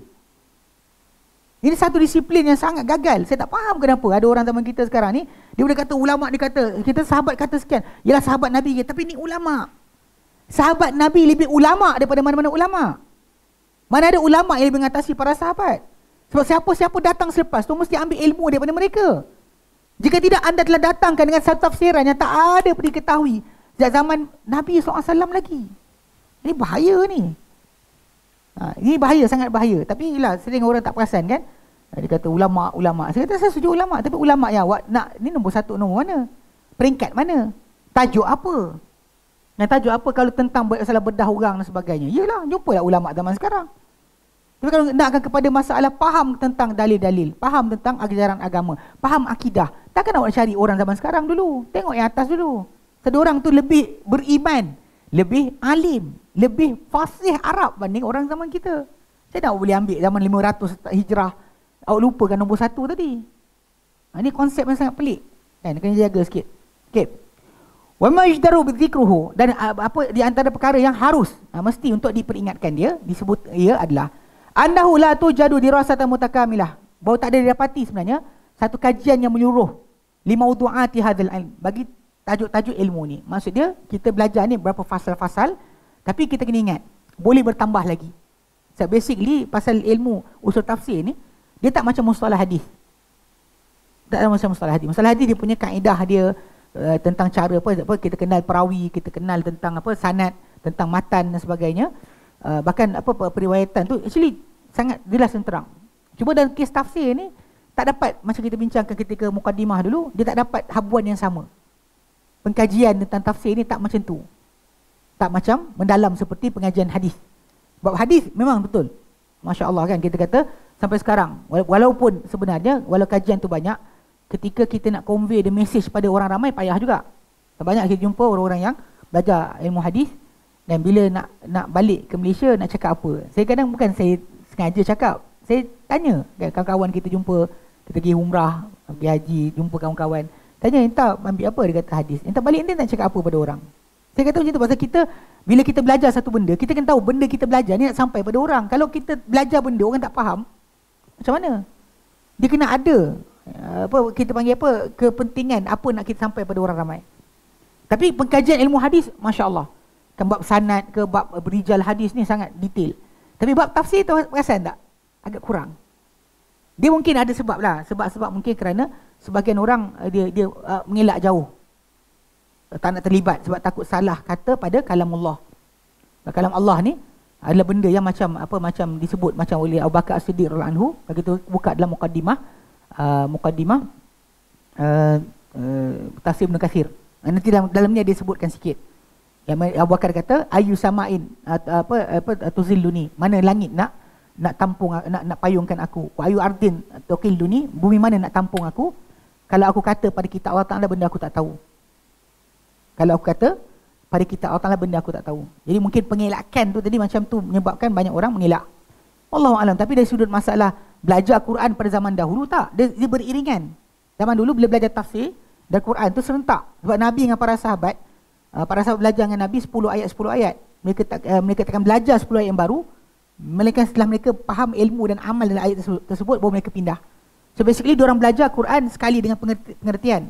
Ini satu disiplin yang sangat gagal. Saya tak faham kenapa ada orang zaman kita sekarang ni, dia boleh kata ulama, dia kata, kita sahabat kata sekian, ialah sahabat Nabi, tapi ni ulama. Sahabat Nabi lebih ulama daripada mana-mana ulama. Mana ada ulama yang lebih mengatasi para sahabat? Sebab siapa-siapa datang selepas tu mesti ambil ilmu daripada mereka. Jika tidak, anda telah datangkan dengan satu tafsiran yang tak ada pun diketahui sejak zaman Nabi sallallahu alaihi wasallam lagi. Ini bahaya ni. Ha, ini bahaya, sangat bahaya. Tapi ialah sering orang tak perasan kan. Dia kata ulama, ulama. Saya kata saya setuju ulama, tapi ulama yang awak nak ni nombor satu nombor mana? Peringkat mana? Tajuk apa? Yang tajuk apa kalau tentang masalah bedah orang dan sebagainya. Yelah, jumpalah ulama zaman sekarang. Tapi kalau nakkan kepada masalah faham tentang dalil-dalil, faham tentang ajaran agama, faham akidah, takkan nak cari orang zaman sekarang dulu. Tengok yang atas dulu. Seorang tu lebih beriman, lebih alim, lebih fasih Arab banding orang zaman kita. Saya tak boleh ambil zaman lima ratus hijrah. Awak lupakan nombor satu tadi. Ha, ini konsep yang sangat pelik. Kan, kena jaga sikit. Okey. Wa ma yajdaru bidzikruhu, dan apa di antara perkara yang harus ha, mesti untuk diperingatkan dia, disebut ia adalah annahu la tujadu dirasatan mutakamilah, bahawa tak ada didapati sebenarnya satu kajian yang menyeluruh lima mawdu'ati hadzal ilm, bagi tajuk-tajuk ilmu ni. Maksud dia kita belajar ni berapa fasal-fasal, tapi kita kena ingat boleh bertambah lagi. So basically pasal ilmu usul tafsir ni dia tak macam mustalah hadis. Tak ada macam mustalah hadis. Mustalah hadis dia punya kaedah dia uh, tentang cara apa, apa kita kenal perawi, kita kenal tentang apa sanad, tentang matan dan sebagainya. Uh, bahkan apa periwayatan tu actually sangat jelas dan terang. Cuma dalam kes tafsir ni tak dapat, macam kita bincangkan ketika mukadimah dulu, dia tak dapat habuan yang sama. Pengkajian tentang tafsir ni tak macam tu. Tak macam mendalam seperti pengajian hadis. Sebab hadis memang betul. Masya Allah kan, kita kata sampai sekarang walaupun sebenarnya walau kajian tu banyak, ketika kita nak convey the message pada orang ramai payah juga. Banyak kita jumpa orang-orang yang belajar ilmu hadis dan bila nak nak balik ke Malaysia nak cakap apa. Saya kadang bukan saya sengaja cakap, saya tanya kan, kawan-kawan kita jumpa, kita pergi umrah, pergi haji, jumpa kawan-kawan, tanya entah ambil apa, dia kata hadis. Entah balik nanti nak cakap apa pada orang. Saya kata macam tu pasal kita bila kita belajar satu benda, kita kena tahu benda kita belajar ni nak sampai pada orang. Kalau kita belajar benda orang tak faham, macam mana? Dia kena ada apa kita panggil apa kepentingan apa nak kita sampai pada orang ramai. Tapi pengkajian ilmu hadis masya-Allah. Kan bab sanad ke bab berijal hadis ni sangat detail. Tapi bab tafsir tu perasan tak? Agak kurang. Dia mungkin ada sebab lah. Sebab-sebab mungkin kerana sebagian orang dia dia uh, mengelak jauh. Tak nak terlibat sebab takut salah kata pada kalamullah. Kalam Allah ni adalah benda yang macam apa macam disebut macam oleh Abu Bakar As-Siddiq radhiyallahu anhu. Bagi tu buka dalam mukaddimah uh, mukaddimah uh, uh, Tafsir Ibn Katsir. Nanti dalam dalamnya dia sebutkan sikit. Yang Abu Bakar kata ayu samain apa apa tuzilluni, mana langit nak nak tampung nak nak payungkan aku. Wa ayu ardin tuqilluni, bumi mana nak tampung aku. Kalau aku kata pada kitab Allah Taala benda aku tak tahu. Kalau aku kata pada kitab Allah Taala benda aku tak tahu. Jadi mungkin pengelakan tu tadi macam tu menyebabkan banyak orang mengelak. Wallahu alam. Tapi dari sudut masalah belajar Quran pada zaman dahulu tak, dia, dia beriringan. Zaman dulu bila belajar tafsir dan Quran tu serentak. Sebab Nabi dengan para sahabat, uh, para sahabat belajar dengan Nabi sepuluh ayat sepuluh ayat. Mereka tak, uh, mereka takkan belajar sepuluh ayat yang baru, melainkan setelah mereka faham ilmu dan amal dalam ayat tersebut, tersebut baru mereka pindah. So basically diorang belajar Quran sekali dengan pengertian.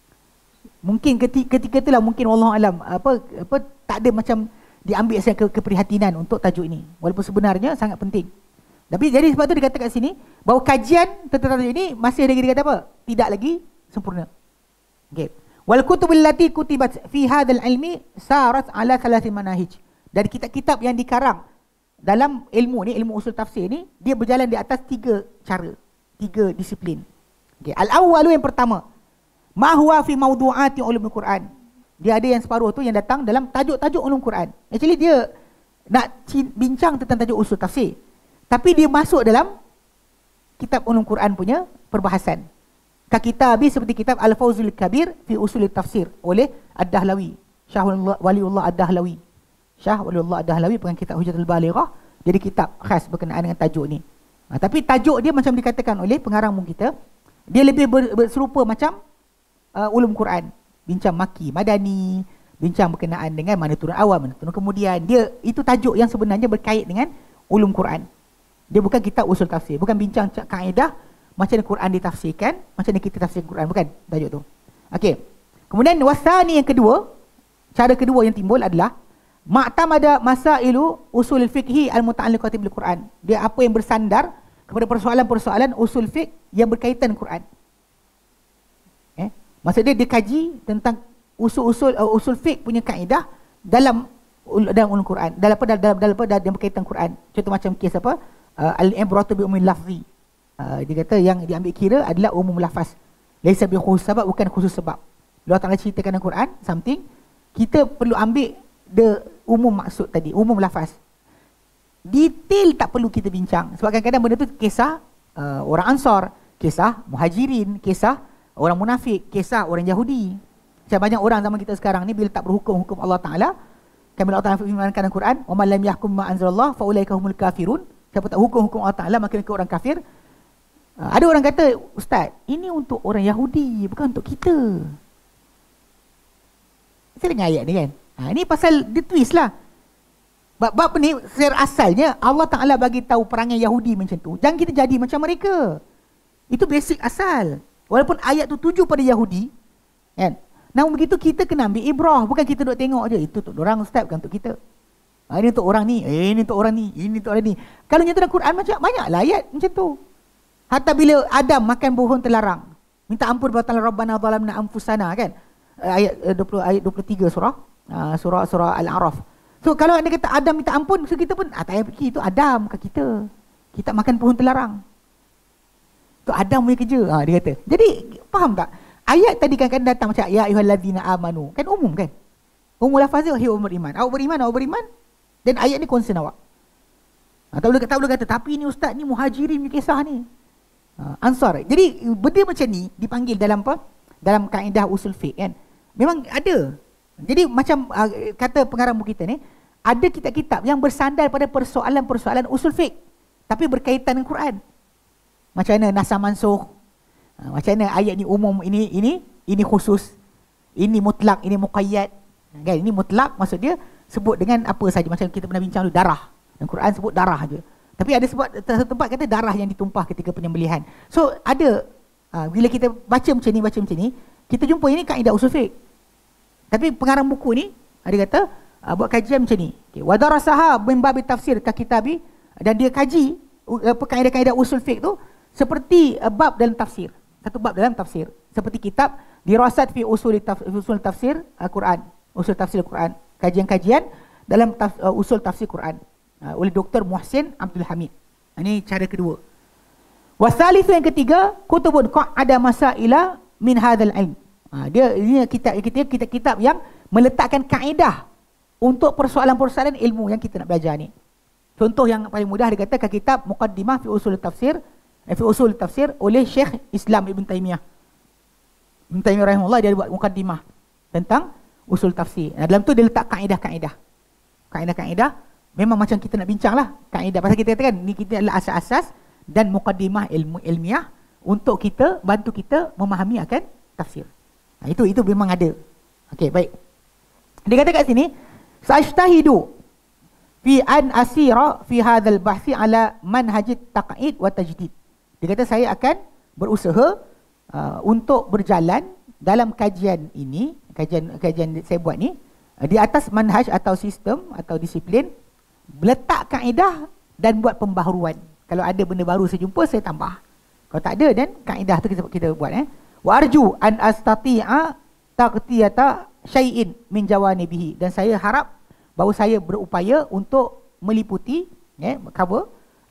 Mungkin ketika, ketika itulah mungkin wallahu alam apa apa tak ada macam diambil saya ke, keprihatinan untuk tajuk ini. Walaupun sebenarnya sangat penting. Tapi jadi sebab tu dikatakan sini bahawa kajian tentang tajuk ini masih lagi dikata apa? Tidak lagi sempurna. Okey. Wal kutubul lati kutibat fi hadzal ilmi sarat ala thalathi manahij. Dari kitab-kitab yang dikarang dalam ilmu ni, ilmu usul tafsir ni, dia berjalan di atas tiga cara, tiga disiplin. Okey. Al-awwalu yang pertama, ma huwa fi mawdu'ati ulumul Quran. Dia ada yang separuh tu yang datang dalam tajuk-tajuk ulum Quran. Actually dia nak bincang tentang tajuk usul tafsir, tapi dia masuk dalam kitab ulum Quran punya perbahasan. Ka kitab seperti kitab Al-Fawzul Kabir fi Usul Tafsir oleh Ad-Dahlawi, Syah Waliullah Ad-Dahlawi. Syah Waliullah Ad-Dahlawi dengan kitab Hujjatul Balighah, jadi kitab khas berkenaan dengan tajuk ni. Ha, tapi tajuk dia macam dikatakan oleh pengarang kita, dia lebih ber, berserupa macam Uh, ulum Quran, bincang maki, madani, bincang berkenaan dengan mana turun awal, mana turun kemudian. Dia itu tajuk yang sebenarnya berkait dengan ulum Quran. Dia bukan kitab usul tafsir, bukan bincang kaedah macam mana Quran ditafsirkan, macam mana kita tafsir Quran, bukan tajuk tu. Okey. Kemudian wasani yang kedua, cara kedua yang timbul adalah ma'tamada masailu usul fiqhi al-muta'alliqati bil Quran. Dia apa yang bersandar kepada persoalan-persoalan usul fiqh yang berkaitan Quran. Maksudnya dia kaji tentang usul-usul uh, usul fiqh punya kaedah dalam dalam ulum Quran, dalam apa dalam dalam apa dalam berkaitan Quran. Contoh macam kes apa? Uh, al-ibratu bi umumil lafzi. Uh, dia kata yang diambil kira adalah umum lafaz. Laisa bi khusus sebab, bukan khusus sebab. Allah Taala ceritakan dalam Quran something, kita perlu ambil the umum maksud tadi, umum lafaz. Detail tak perlu kita bincang. Sebab kadang-kadang benda tu kisah uh, orang Ansar, kisah Muhajirin, kisah orang munafik, kisah orang Yahudi. Macam banyak orang zaman kita sekarang ni bila tak berhukum hukum Allah Ta'ala, kami Allah Ta'ala firmankan dalam Quran, wa man lam yahkum ma anzalallah fa ulaika humul kafirun. Siapa tak hukum hukum Allah Ta'ala maka mereka orang kafir. Uh, ada orang kata, Ustaz, ini untuk orang Yahudi, bukan untuk kita. Saya dengar ayat ni kan. Ha, ini pasal dia twist lah. Bab-bab ni secara asalnya Allah Ta'ala bagi tahu perangai Yahudi macam tu. Jangan kita jadi macam mereka. Itu basic asal. Walaupun ayat tu tuju pada Yahudi, kan? Namun begitu kita kena ambil ibrah. Bukan kita duduk tengok je. Itu untuk orang Ustaz, bukan untuk kita. Ha, ini untuk orang ni. Eh, ini untuk orang ni. Ini untuk orang ni. Kalau nyata dalam Quran macam banyaklah ayat macam tu. Hatta bila Adam makan buah terlarang, minta ampun kepada Allah, Rabbana zalamna anfusana, kan? Ayat dua puluh, ayat dua puluh tiga surah. Uh, surah surah Al-A'raf. So kalau anda kata Adam minta ampun, so kita pun ah, tak payah fikir itu Adam, bukan kita. Kita makan pohon terlarang. Itu Adam punya kerja. Ha, dia kata. Jadi faham tak? Ayat tadi kan datang macam ya ayyuhallazina amanu. Kan umum kan? Umum lafaz dia wahai orang beriman. Awak beriman, awak beriman. Dan ayat ni concern awak. Ha, tak boleh tak boleh kata tapi ni ustaz ni Muhajirin punya kisah ni. Ha, Ansar. Jadi benda macam ni dipanggil dalam apa? Dalam kaedah usul fiqh kan. Memang ada. Jadi macam uh, kata pengarang buku kita ni, ada kitab-kitab yang bersandar pada persoalan-persoalan usul fiqh tapi berkaitan dengan Quran. Macam mana nasakh mansukh, uh, macam mana ayat ni umum, ini ini ini khusus, ini mutlak, ini muqayyad. Kan, ini mutlak maksud dia sebut dengan apa saja, macam kita pernah bincang dulu darah. Dan Quran sebut darah aja. Tapi ada sebut satu tempat kata darah yang ditumpah ketika penyembelihan. So ada uh, bila kita baca macam ni baca macam ni, kita jumpa ini kaedah usul fiqh. Tapi pengarang buku ni dia kata uh, buat kajian macam ni. Okey, wa darasaha min bab tafsir ka kitabi, dan dia kaji uh, kaedah-kaedah usul fiqh tu seperti uh, bab dalam tafsir. Satu bab dalam tafsir. Seperti kitab dirasat fi usul taf, usul tafsir Al-Quran, usul tafsir Al-Quran, kajian-kajian dalam taf, uh, usul tafsir Quran uh, oleh Doktor Muhsin Abdul Hamid. Ini cara kedua. Wasalisu yang ketiga, kutubun qa'ada masaila min hadzal ilm. Ha, dia ini kitab kita kitab-kitab yang meletakkan kaedah untuk persoalan-persoalan ilmu yang kita nak belajar ni. Contoh yang paling mudah dia kata kitab Muqaddimah fi Usul Tafsir, eh, fi Usul Tafsir oleh Syekh Islam Ibn Taymiyah. Ibn Taymiyah rahimahullah dia buat muqaddimah tentang usul tafsir. Nah, dalam tu dia letak kaedah-kaedah. Kaedah-kaedah memang macam kita nak bincang lah kaedah. Pasal kita katakan ni kita adalah asas-asas dan muqaddimah ilmu ilmiah untuk kita bantu kita memahami akan tafsir. Nah, itu itu memang ada. Okey, baik. Dia kata kat sini, "Sa'ajtahidu fi an asira fi hadzal bahsi ala manhajit taq'id wa tajdid." Dia kata saya akan berusaha uh, untuk berjalan dalam kajian ini, kajian kajian saya buat ni uh, di atas manhaj atau sistem atau disiplin, letak kaedah dan buat pembaharuan. Kalau ada benda baru saya jumpa, saya tambah. Kalau tak ada, dan kaedah tu kita kita buat eh. Wa arju an astati'a taqtiyata syai'in min jawanibihi, dan saya harap bahawa saya berupaya untuk meliputi ya, cover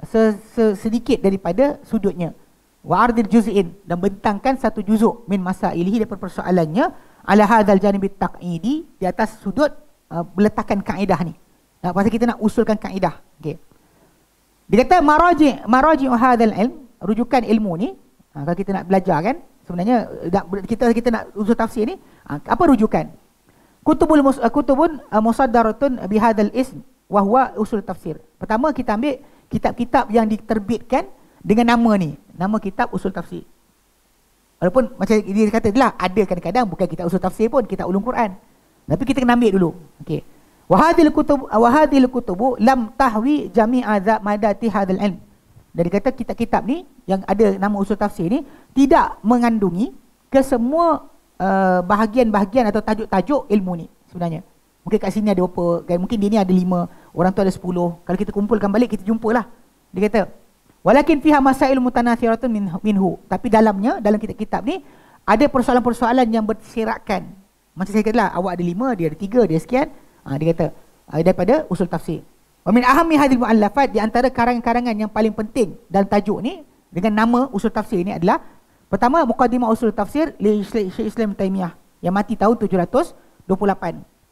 sedikit daripada sudutnya. Wa ardil juz'in, dan bentangkan satu juzuk min masailihi daripada persoalannya ala hadzal janibit taq'idi, di atas sudut uh, meletakkan kaedah ni. Nah, pasal kita nak usulkan kaedah. Okey. Dia kata maraji maraji hadzal ilm, rujukan ilmu ni, ha, kalau kita nak belajar kan, sebenarnya kita kita nak usul tafsir ni, apa rujukan? Kutubul mus, kutubun musaddaratun bihadzal ism wa huwa usul tafsir. Pertama kita ambil kitab-kitab yang diterbitkan dengan nama ni, nama kitab usul tafsir. Walaupun macam dia kata adalah ada kadang-kadang bukan kitab usul tafsir pun, kitab ulum Quran. Tapi kita kena ambil dulu. Okey. Wa hadhil kutub wa hadhil kutubu lam tahwi jami'a madati hadzal ilm. Dari kata kitab-kitab ni yang ada nama usul tafsir ni tidak mengandungi ke semua uh, bahagian-bahagian atau tajuk-tajuk ilmu ni sebenarnya. Mungkin kat sini ada berapa, kan? Mungkin dia ni ada lima, orang tu ada sepuluh. Kalau kita kumpulkan balik, kita jumpalah. Dia kata, walakin fiha masail mutanathiratun min, minhu. Tapi dalamnya, dalam kitab-kitab ni ada persoalan-persoalan yang berserakan. Macam saya katalah, awak ada lima, dia ada tiga, dia sekian. Ha, dia kata, uh, daripada usul tafsir. Wa min ahammi hadhil muallafat, di antara karangan-karangan yang paling penting dalam tajuk ni dengan nama usul tafsir ni adalah pertama Muqaddimah Usul Tafsir li Syekh Islam Taimiyah yang mati tahun tujuh ratus dua puluh lapan.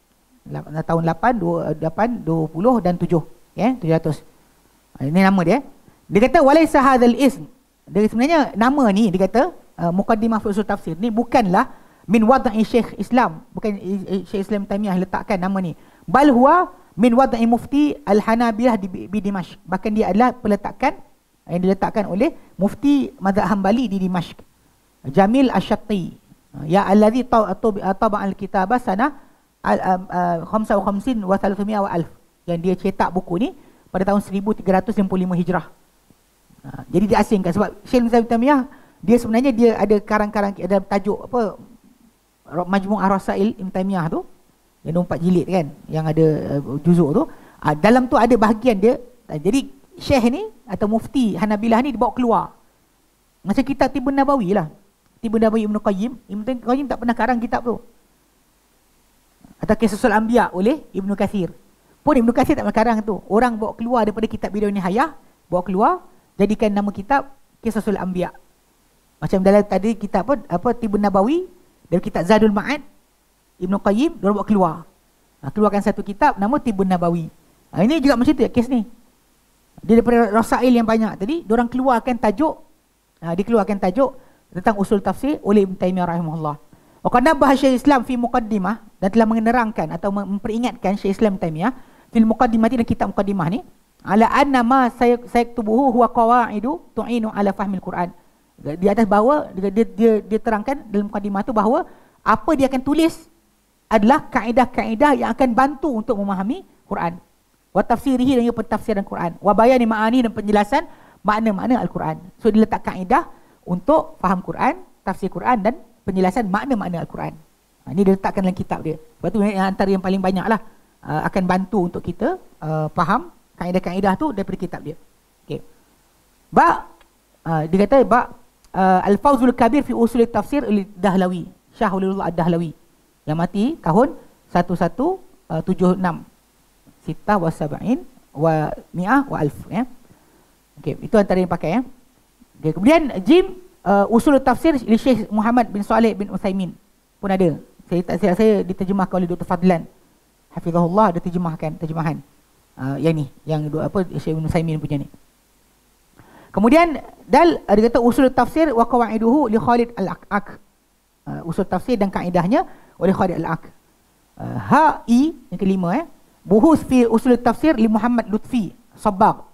tahun lapan, dua puluh dan tujuh, ya, tujuh ratus. Ini nama dia. Dia kata walaysa hadzal ism. Dia sebenarnya nama ni dia kata uh, Muqaddimah fi Usul Tafsir ni bukanlah min wad'i Syekh Islam, bukan Syekh Islam Taimiyah letakkan nama ni. Bal huwa min wad'i mufti al-Hanabilah di, di Dimashq. Bahkan dia adalah peletakan yang diletakkan oleh mufti mazhab Hambali di Dimashq. Jamil Asy-Syatti. Ya allazi taba al-kitaba sana khamsa wa khamsin wa thalathmi'a wa alf. Yang dia cetak buku ni pada tahun seribu tiga ratus enam puluh lima Hijrah. Ha, jadi diasingkan sebab Syekh Islam Taimiyah dia sebenarnya dia ada karang-karang, ada tajuk apa Majmu' Ar-Rasail Ibn Taimiyah tu yang empat jilid kan, yang ada uh, juzuk tu. Ha, dalam tu ada bahagian dia. Ha, jadi Syekh ni atau mufti Hanabilah ni dibawa keluar. Macam kitab Tibbun Nabawi lah. Tibbun Nabawi Ibn Qayyim. Ibn Qayyim tak pernah karang kitab tu. Atau Qisasul Anbiya oleh Ibn Katsir. Pun Ibn Katsir tak pernah karang tu. Orang bawa keluar daripada kitab Bidayah Nihayah, bawa keluar, jadikan nama kitab Qisasul Anbiya. Macam dalam tadi kitab apa, apa Tibbun Nabawi, dari kitab Zadul Ma'ad, Ibn Qayyim, dia bawa keluar. Ha, keluarkan satu kitab nama Tibbun Nabawi. Ha, ini juga macam tu kes ni. Dia daripada Rasail yang banyak tadi, diorang keluarkan tajuk, ha, dikeluarkan tajuk tentang usul tafsir oleh Ibn Taimiyah rahimahullah. Wa qad nabbaha Syekh Islam fi muqaddimah, dan telah menerangkan atau memperingatkan Syekh Islam Taimiyah fil muqaddimah, dalam kitab muqaddimah ni, ala anna ma sayaktubuhu huwa qawaidu tu'inu ala fahmil Quran. Di atas bahawa dia, dia, dia, dia terangkan dalam muqaddimah tu bahawa apa dia akan tulis adalah kaedah-kaedah yang akan bantu untuk memahami Quran. Wa tafsirihi, dan pentafsiran Quran. Wa bayani ma'ani, dan penjelasan makna-makna Al-Quran. So dia letak kaedah untuk faham Quran, tafsir Quran dan penjelasan makna-makna Al-Quran. Ha, ini dia letakkan dalam kitab dia. Sebab tu yang antara yang paling banyak lah uh, akan bantu untuk kita uh, faham kaedah-kaedah tu daripada kitab dia. Okey. Ba uh, dia kata ba uh, Al-Fawzul Kabir fi Usul Tafsir oleh Dahlawi, Syah Waliyullah Ad-Dahlawi, yang mati tahun seribu seratus tujuh puluh enam. Sita wa sab'in wa mi'ah wa alf, ya. Okey, itu antara yang pakai, ya. Okay, kemudian Jim uh, Usul Tafsir li Syekh Muhammad bin Saleh bin Utsaimin pun ada. Saya tak saya, saya diterjemahkan oleh Doktor Fadlan hafizahullah, ada terjemahkan terjemahan uh, yang ni, yang apa Syekh bin Utsaimin punya ni. Kemudian dal ada kata Usul Tafsir wa qawaiduhu li Khalid Al-Aq. Uh, usul tafsir dan kaedahnya oleh Khalid Al-Aq. Uh, H-I yang kelima, eh. Buhus fi Usul Tafsir li Muhammad Lutfi Sabbagh.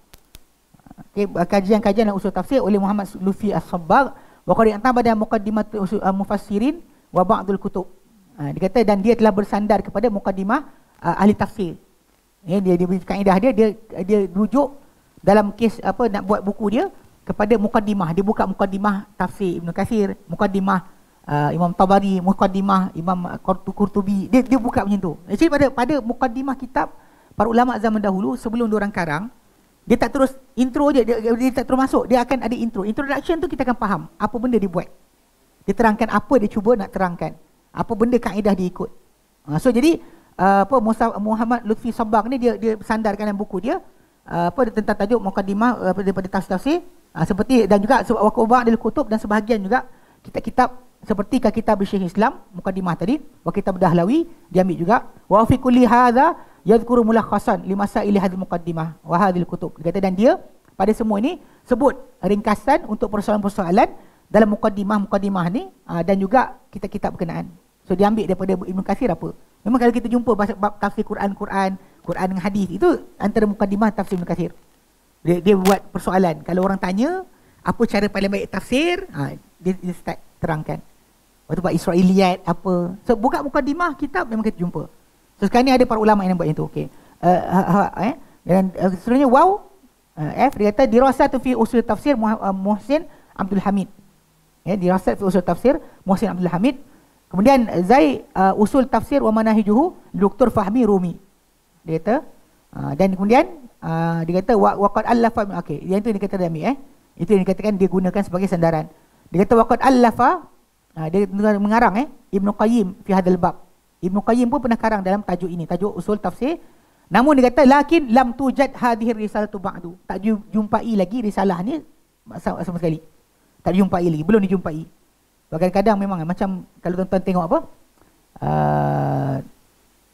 Okay, kajian-kajian dalam usul tafsir oleh Muhammad Lutfi As-Sabbagh. Wa qad i'tabada muqaddimat uh, mufassirin wa ba'dul kutub. Uh, dia kata dan dia telah bersandar kepada muqaddimah uh, ahli tafsir. Ya, dia dia kaedah dia dia dia rujuk dalam kes apa nak buat buku dia kepada muqaddimah. Dia buka muqaddimah tafsir Ibn Katsir, muqaddimah Uh, Imam Tabari, muqaddimah Imam Qurtubi, dia dia buka macam tu. Jadi pada pada muqaddimah kitab para ulama zaman dahulu sebelum diorang karang, dia tak terus intro je, dia, dia tak terus masuk, dia akan ada intro. Introduction tu kita akan faham apa benda dia buat. Dia terangkan apa dia cuba nak terangkan. Apa benda kaedah dia ikut. Uh, so jadi uh, apa Musa, Muhammad Lutfi Sabbagh ni dia dia sandarkan dalam buku dia uh, apa tentang tajuk muqaddimah uh, daripada tafsir uh, seperti dan juga waqa'a dari kutub dan sebahagian juga kitab-kitab seperti kitab Syekh Islam muqaddimah tadi, wa kitab Dahlawi diambil juga. Wa fi kulli hadza yadhkuru mulakhasan li masail hadhihi muqaddimah wa hadhihi kutub. Dia kata dan dia pada semua ini sebut ringkasan untuk persoalan-persoalan dalam muqaddimah-muqaddimah ni aa, dan juga kitab-kitab berkenaan. So diambil daripada Ibn Katsir apa. Memang kalau kita jumpa bab tafsir Quran-Quran, Quran dengan hadis, itu antara muqaddimah tafsir Ibn Katsir. Dia, dia buat persoalan. Kalau orang tanya apa cara paling baik tafsir, aa, dia, dia start terangkan. Waktu buat Israiliyat apa. So buka muqaddimah kitab memang kita jumpa. So sekarang ni ada para ulama yang buat yang tu. Okey. Uh, ha, ha, eh dan uh, seterusnya wow uh, F dia kata dirasatu fi usul tafsir uh, Muhsin Abdul Hamid. Ya, dirasat fi usul tafsir Muhsin Abdul Hamid. Kemudian Zai uh, usul tafsir wa manahijuhu Doktor Fahmi Rumi. Dia kata uh, dan kemudian uh, dia kata wa qad allafa. Okey, yang tu dia kata dia ambil, eh. Itu yang dikatakan dia gunakan sebagai sandaran. Dia kata waqad allafa, ha, dia mengarang, eh Ibn Qayyim fi hadzal bab. Ibn Qayyim pun pernah karang dalam tajuk ini, tajuk usul tafsir. Namun dia kata lakin lam tujad hadhihi risalatu ba'du. Tak jumpai lagi risalah ni sama, sama sekali. Tak jumpai lagi, belum dijumpai. Kadang-kadang memang macam kalau tuan-tuan tengok apa? Uh,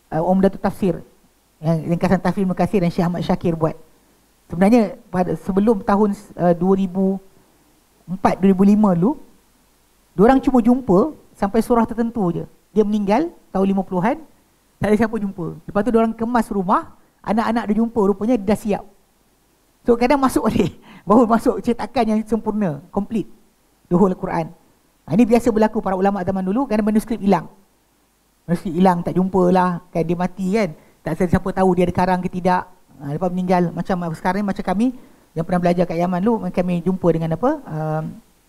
uh, Umdatul Tafsir, yang ringkasan Tafsir Ibn Katsir dan Syekh Ahmad Syakir buat. Sebenarnya pada sebelum tahun uh, dua ribu empat dua ribu lima dulu, diorang cuma jumpa sampai surah tertentu je. Dia meninggal tahun lima puluhan, tak ada siapa jumpa. Lepas tu diorang kemas rumah, anak-anak dia jumpa, rupanya dia dah siap. So kadang masuk balik, baru masuk cetakan yang sempurna, complete the whole Quran. Ha, ini biasa berlaku para ulama zaman dulu, kerana manuskrip hilang. Manuskrip hilang, tak jumpa lah, kan dia mati kan. Tak siapa tahu dia ada karang ke tidak. Ha, lepas meninggal, macam sekarang macam kami yang pernah belajar kat Yaman dulu, kami jumpa dengan apa? Um,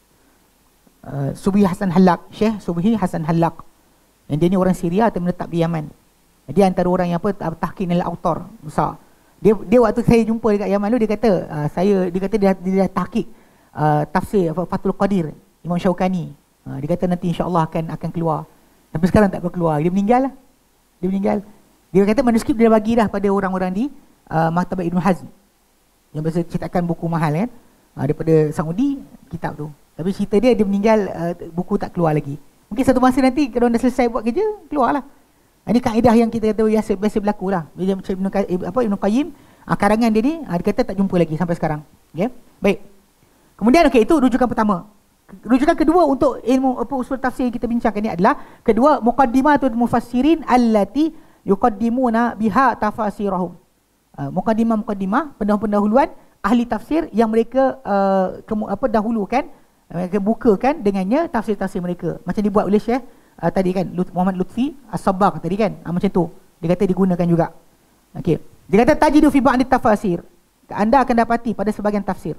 uh, Subhi Hasan Hallaq, Syekh Subhi Hasan Hallaq. Yang dia ni orang Syria atau menetap di Yaman. Dia antara orang yang apa, tahqiq al-autor besar. Dia dia waktu saya jumpa dekat Yaman dulu, dia kata uh, saya dia kata dia dia dah tahqiq uh, tafsir apa Fathul Qadir Imam Syaukani. Uh, dia kata nanti insya-Allah akan akan keluar. Tapi sekarang tak keluar. Dia meninggal lah. Dia meninggal. Dia kata manuskrip dia dah bagi dah pada orang-orang di uh, Maktabah Ibn Hazm. Yang biasa cetakan buku mahal kan. Uh, daripada Saudi kitab tu. Tapi cerita dia dia meninggal, uh, buku tak keluar lagi. Mungkin satu masa nanti kalau dah selesai buat kerja, keluarlah. Ini kaedah yang kita kata biasa biasa berlaku lah. Bila macam Ibn, apa Ibn Qayyim, uh, karangan dia ni uh, dia kata tak jumpa lagi sampai sekarang. Okay? Baik. Kemudian okey, itu rujukan pertama. Rujukan kedua untuk ilmu apa usul tafsir yang kita bincangkan ni adalah kedua, muqaddimatul mufassirin allati yuqaddimuna biha tafasirahum. Uh, muqaddimah muqaddimah pendahuluan ahli tafsir yang mereka uh, kemu, apa dahulukan, mereka bukakan dengannya tafsir-tafsir mereka. Macam dibuat oleh Syekh uh, tadi kan, Muhammad Lutfi As-Sabbagh tadi kan. Uh, macam tu. Dia kata digunakan juga. Okey. Dia kata tajidu fi ba'd tafasir. Anda akan dapati pada sebahagian tafsir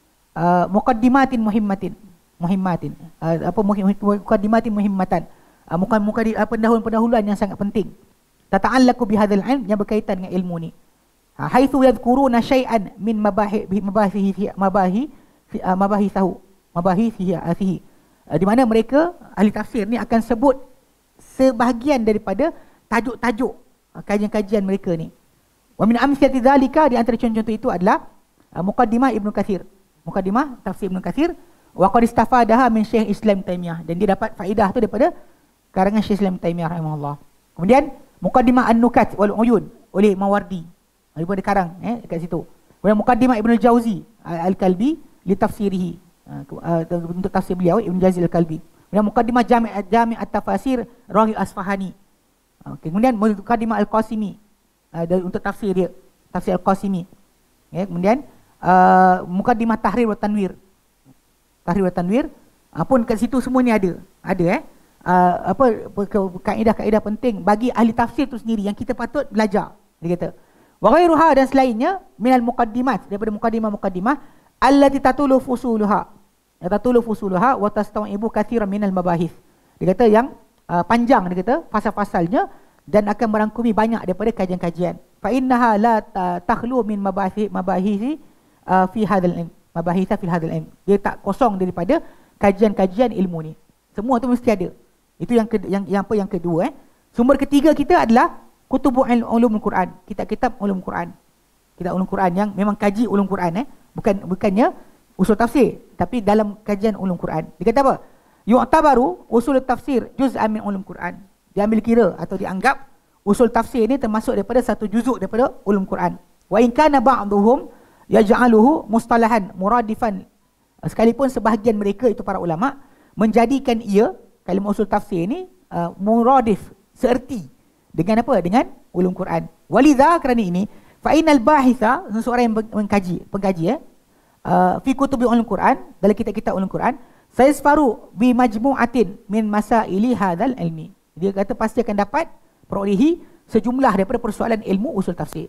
uh, muqaddimatin muhimmatin. muhimmatin uh, apa muqaddimatin muhimmatan, uh, muka muka uh, pendahuluan-pendahuluan yang sangat penting, tata'allaqu bihadzal ilm, yang berkaitan dengan ilmu ni. Ha, haitsu yadhkuruna syai'an min mabahi mabahi mabahi uh, mabahisahu mabahi fihi fihi, uh, di mana mereka ahli tafsir ni akan sebut sebahagian daripada tajuk-tajuk uh, kajian-kajian mereka ni. Wa min amsalati dzalika, di antara contoh-contoh itu adalah uh, muqaddimah Ibnu Katsir, muqaddimah tafsir Ibnu Katsir. Wa qad istafadaha min Syekh Islam Taimiyah, dan dia dapat faedah tu daripada karangan Syekh Islam Taimiyah rahimahullah. Kemudian muqaddimah An-Nukat wal Uyun oleh Mawardi, daripada karang eh dekat situ. Kemudian muqaddimah Ibnu Jauzi Al-Kalbi li tafsirihi, untuk tafsir beliau Ibnu Jauzi Al-Kalbi. Kemudian muqaddimah Jami' Jami' At-Tafasir Rawi Asfahani. Okay. Kemudian muqaddimah Al-Qasimi untuk tafsir dia, tafsir Al-Qasimi. Okay. Kemudian uh, muqaddimah Tahrir wa Tanwir, Tahrir wa Tanwir, uh, pun kat situ semua ni ada. Ada eh. Uh, apa kaedah-kaedah penting bagi ahli tafsir tu sendiri yang kita patut belajar. Dia kata, wa ghairuha, dan selainnya minal muqaddimat, daripada muqaddimah-muqaddimah allati tatulu fusuluha. Ya, tatulu fusuluha wa tastawibu katsiran minal mabahith. Dia kata yang uh, panjang, dia kata fasal-fasalnya, dan akan merangkumi banyak daripada kajian-kajian. Fa innaha la takhlu min mabahi mabahithi uh, fi hadzal ilm. Mabahitha fil hadzal ilm. Dia tak kosong daripada kajian-kajian ilmu ni. Semua tu mesti ada. Itu yang ke, yang yang apa yang kedua eh. Sumber ketiga kita adalah kutubul ulumul Quran, kitab-kitab ulum Quran. Kitab ulum Quran yang memang kaji ulum Quran eh. Bukan bukannya usul tafsir, tapi dalam kajian ulum Quran. Dia kata apa? Yu'tabaru usul tafsir juz'an min ulum Quran. Diambil kira atau dianggap usul tafsir ni termasuk daripada satu juzuk daripada ulum Quran. Wa in kana ba'dhum yaj'aluhu mustalahan muradifan, sekalipun sebahagian mereka itu para ulama menjadikan ia kalimah usul tafsir ni uh, muradif, seerti dengan apa? Dengan ulum Quran. Walidha, kerana ini, fa innal bahitha, seseorang yang mengkaji, pengkaji eh uh, fi kutubi ulum Quran, dalam kitab-kitab ulum Quran, sayasfaru bi majmu'atin min masaili hadzal ilmi. Dia kata pasti akan dapat perolehi sejumlah daripada persoalan ilmu usul tafsir.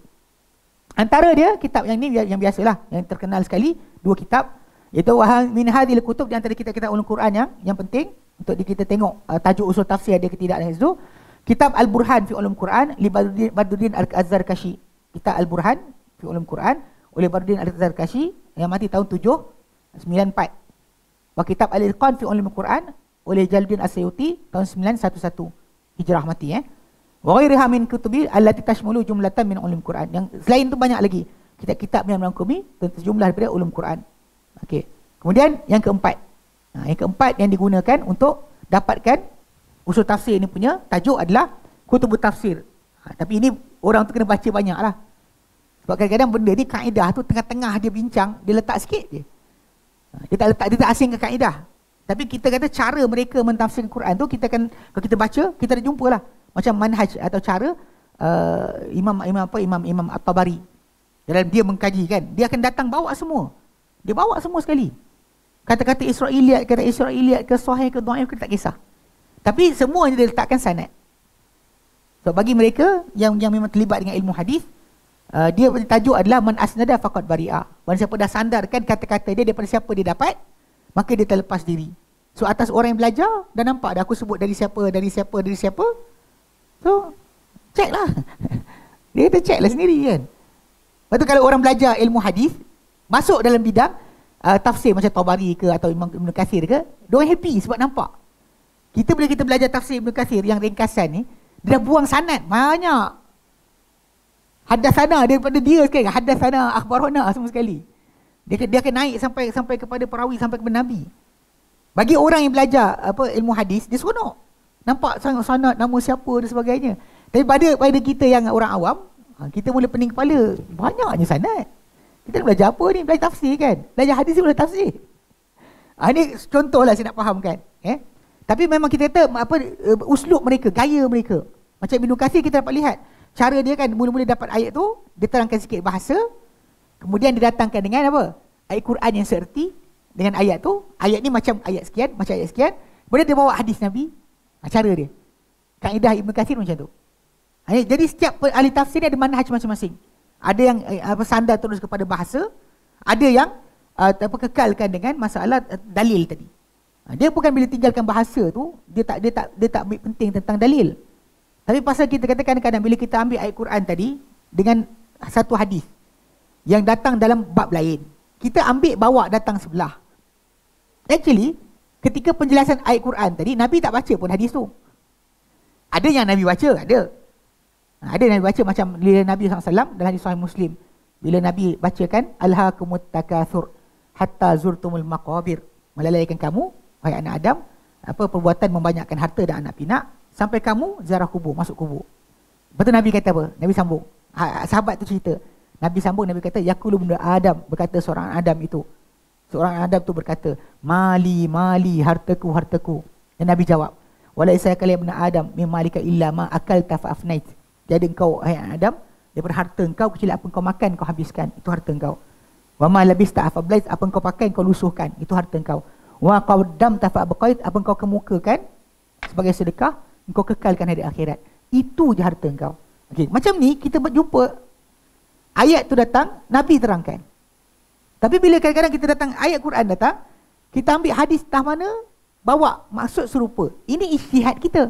Antara dia kitab yang ni yang biasalah, yang terkenal sekali, dua kitab, iaitu min hadhil kutub, di antara kitab-kitab ulum Quran yang yang penting untuk kita tengok uh, tajuk usul tafsir dia ke tidak dari situ. Kitab Al-Burhan fi ulum Quran li Badruddin Az-Zarkashi. Kitab Al-Burhan fi ulum Quran oleh Badruddin Az-Zarkashi yang mati tahun tujuh sembilan empat. Wa kitab Al-Itqan fi ulum Quran oleh Jalaluddin As-Suyuti tahun sembilan satu satu Hijrah mati eh. Wa ghairiha min kutubi allati tashmulu jumlatan min ulum Quran. Yang selain tu banyak lagi kitab-kitab yang merangkumi sejumlah daripada ulum Quran. Okey. Kemudian yang keempat. Nah, yang keempat yang digunakan untuk dapatkan usul tafsir ini punya tajuk adalah kutubut tafsir. Ha, tapi ini orang tu kena baca banyak lah. Sebab kadang-kadang benda ni kaedah tu tengah-tengah dia bincang, dia letak sikit je. Ha, dia tak letak, dia tak asingkan kaedah. Tapi kita kata cara mereka mentafsirkan Quran tu, kita akan, kalau kita baca, kita dah jumpa lah. Macam manhaj atau cara uh, Imam Imam apa Imam Imam At-Tabari. Dalam dia mengkaji kan, dia akan datang bawa semua. Dia bawa semua sekali. Kata-kata Israiliyat, kata Israiliyat ke sahih ke dhaif ke tak kisah. Tapi semuanya dia letakkan sanad. So bagi mereka yang yang memang terlibat dengan ilmu hadis, uh, dia tajuk adalah man asnada faqad bari'a. Barang siapa dah sandarkan kata-kata dia daripada siapa dia dapat, maka dia terlepas diri. So atas orang yang belajar, dah nampak dah aku sebut dari siapa, dari siapa, dari siapa. So check lah. Dia kata check lah sendiri kan. Lepas tu kalau orang belajar ilmu hadis, masuk dalam bidang uh, tafsir macam Tabari ke atau Imam Ibn Kathir ke, diorang happy sebab nampak. Kita bila kita belajar tafsir Ibn Kathir yang ringkasan ni, dia dah buang sanad banyak. Haddatsana daripada dia sekali, haddatsana, akhbarana semua sekali. Dia dia akan naik sampai sampai kepada perawi, sampai kepada Nabi. Bagi orang yang belajar apa ilmu hadis, dia seronok. Nampak sanad, nama siapa dan sebagainya. Tapi pada pada kita yang orang awam, kita mula pening kepala, banyaknya sanad. Kita nak belajar apa ni? Belajar tafsir kan? Belajar hadis boleh tafsir. Ha, ini contohlah saya nak fahamkan. Eh? Tapi memang kita kata apa uh, uslub mereka, gaya mereka. Macam Ibn Kathir kita dapat lihat. Cara dia kan mula-mula dapat ayat tu, dia terangkan sikit bahasa. Kemudian dia datangkan dengan apa? Ayat Quran yang seerti dengan ayat tu. Ayat ni macam ayat sekian, macam ayat sekian. Kemudian dia bawa hadis Nabi. Ha, cara dia. Kaedah Ibn Kathir macam tu. Ha, jadi setiap ahli tafsir ni ada manhaj masing-masing. Ada yang eh, apa sandar terus kepada bahasa, ada yang uh, apa kekalkan dengan masalah uh, dalil tadi. Ha, dia bukan bila tinggalkan bahasa tu, dia tak dia tak dia tak ambil penting tentang dalil. Tapi pasal kita kata kadang-kadang bila kita ambil ayat Quran tadi dengan satu hadis yang datang dalam bab lain, kita ambil bawa datang sebelah. Actually, ketika penjelasan ayat Quran tadi, Nabi tak baca pun hadis tu. Ada yang Nabi baca, ada. Ada yang Nabi baca macam bila Nabi sallallahu alaihi wasallam dalam hadis Sahih Muslim. Bila Nabi bacakan, Alhaakumut takatsur hatta zurtumul maqabir. Melalaikan kamu, wahai anak Adam, apa perbuatan membanyakkan harta dan anak pinak, sampai kamu ziarah kubur, masuk kubur. Lepas tu Nabi kata apa? Nabi sambung. Ha, sahabat tu cerita. Nabi sambung, Nabi kata, Yaqulu ibnu Adam, berkata seorang Adam itu. Seorang Adam tu berkata, Mali, mali, hartaku, hartaku. Dan Nabi jawab, Walaisa kalian ibnu Adam, min malika illa ma akalta fa afnait. Jadi engkau, hai Adam, daripada harta engkau, kecuali apa engkau makan, engkau habiskan. Itu harta engkau. Wa ma labista fa ablait, apa engkau pakai, engkau lusuhkan. Itu harta engkau. Wa qaddamta fa abqait, apa engkau kemukakan sebagai sedekah, engkau kekalkan hari akhirat. Itu je harta engkau. Okey, macam ni kita berjumpa ayat tu datang, Nabi terangkan. Tapi bila kadang-kadang kita datang ayat Quran datang, kita ambil hadis entah mana, bawa maksud serupa. Ini ijtihad kita.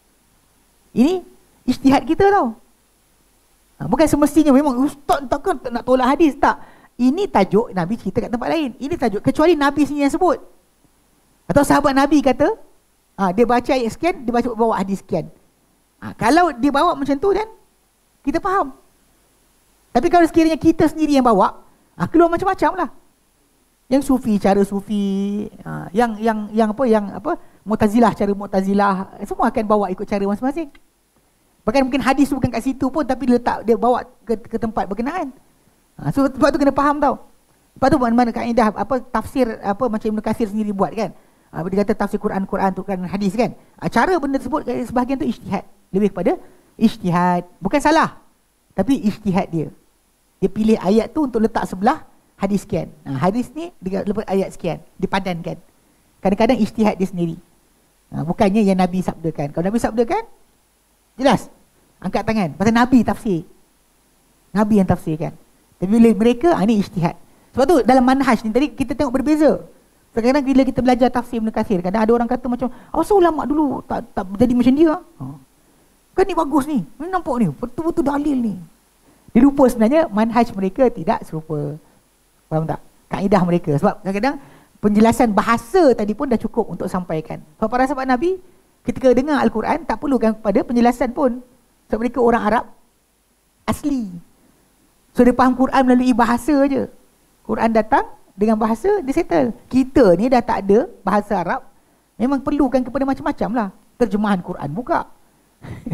Ini ijtihad kita tau. Ha, bukan semestinya memang ustaz takkan nak tolak hadis, tak. Ini tajuk Nabi cerita kat tempat lain. Ini tajuk kecuali Nabi sendiri yang sebut. Atau sahabat Nabi kata, ha, dia baca ayat sekian, dia baca bawa hadis sekian. Ha, kalau dia bawa macam tu kan, kita faham. Tapi kalau sekiranya kita sendiri yang bawa, ha, keluar macam-macam lah. Yang sufi, cara sufi, ha, yang yang yang apa, yang apa, Mu'tazilah, cara Mu'tazilah, semua akan bawa ikut cara masing-masing. Bahkan mungkin hadis tu bukan kat situ pun, tapi letak dia bawa ke, ke tempat berkenaan. Ha, so sebab tu kena faham tau. Lepas tu mana-mana kaedah apa tafsir apa macam Ibn Kathir sendiri buat kan. Ha, dia kata tafsir Quran Quran tu kan hadis kan. Ha, cara benda tersebut sebahagian tu ijtihad. Lebih kepada ijtihad. Bukan salah, tapi ijtihad dia. Dia pilih ayat tu untuk letak sebelah hadis sekian. Ha, hadis ni dia lepas ayat sekian, dipadankan. Kadang-kadang ijtihad dia sendiri. Ha, bukannya yang Nabi sabdakan. Kalau Nabi sabdakan, jelas. Angkat tangan. Pasal Nabi tafsir. Nabi yang tafsirkan. Tapi bila mereka, ha, ini ijtihad. Sebab tu dalam manhaj ni tadi kita tengok berbeza. Kadang-kadang bila kita belajar tafsir Ibn Kathir, kadang ada orang kata macam, asal ulama dulu tak, tak jadi macam dia. Ha. Kan ni bagus ni. Ni nampak ni. Betul-betul dalil ni. Dia lupa sebenarnya manhaj mereka tidak serupa. Faham tak? Kaedah mereka. Sebab kadang-kadang penjelasan bahasa tadi pun dah cukup untuk sampaikan. Sebab para sahabat Nabi, ketika dengar Al-Quran, tak perlukan kepada penjelasan pun. Sebab mereka orang Arab asli. So dia faham Quran melalui bahasa je. Quran datang dengan bahasa, dia settle. Kita ni dah tak ada bahasa Arab, memang perlukan kepada macam-macam lah. Terjemahan Quran buka.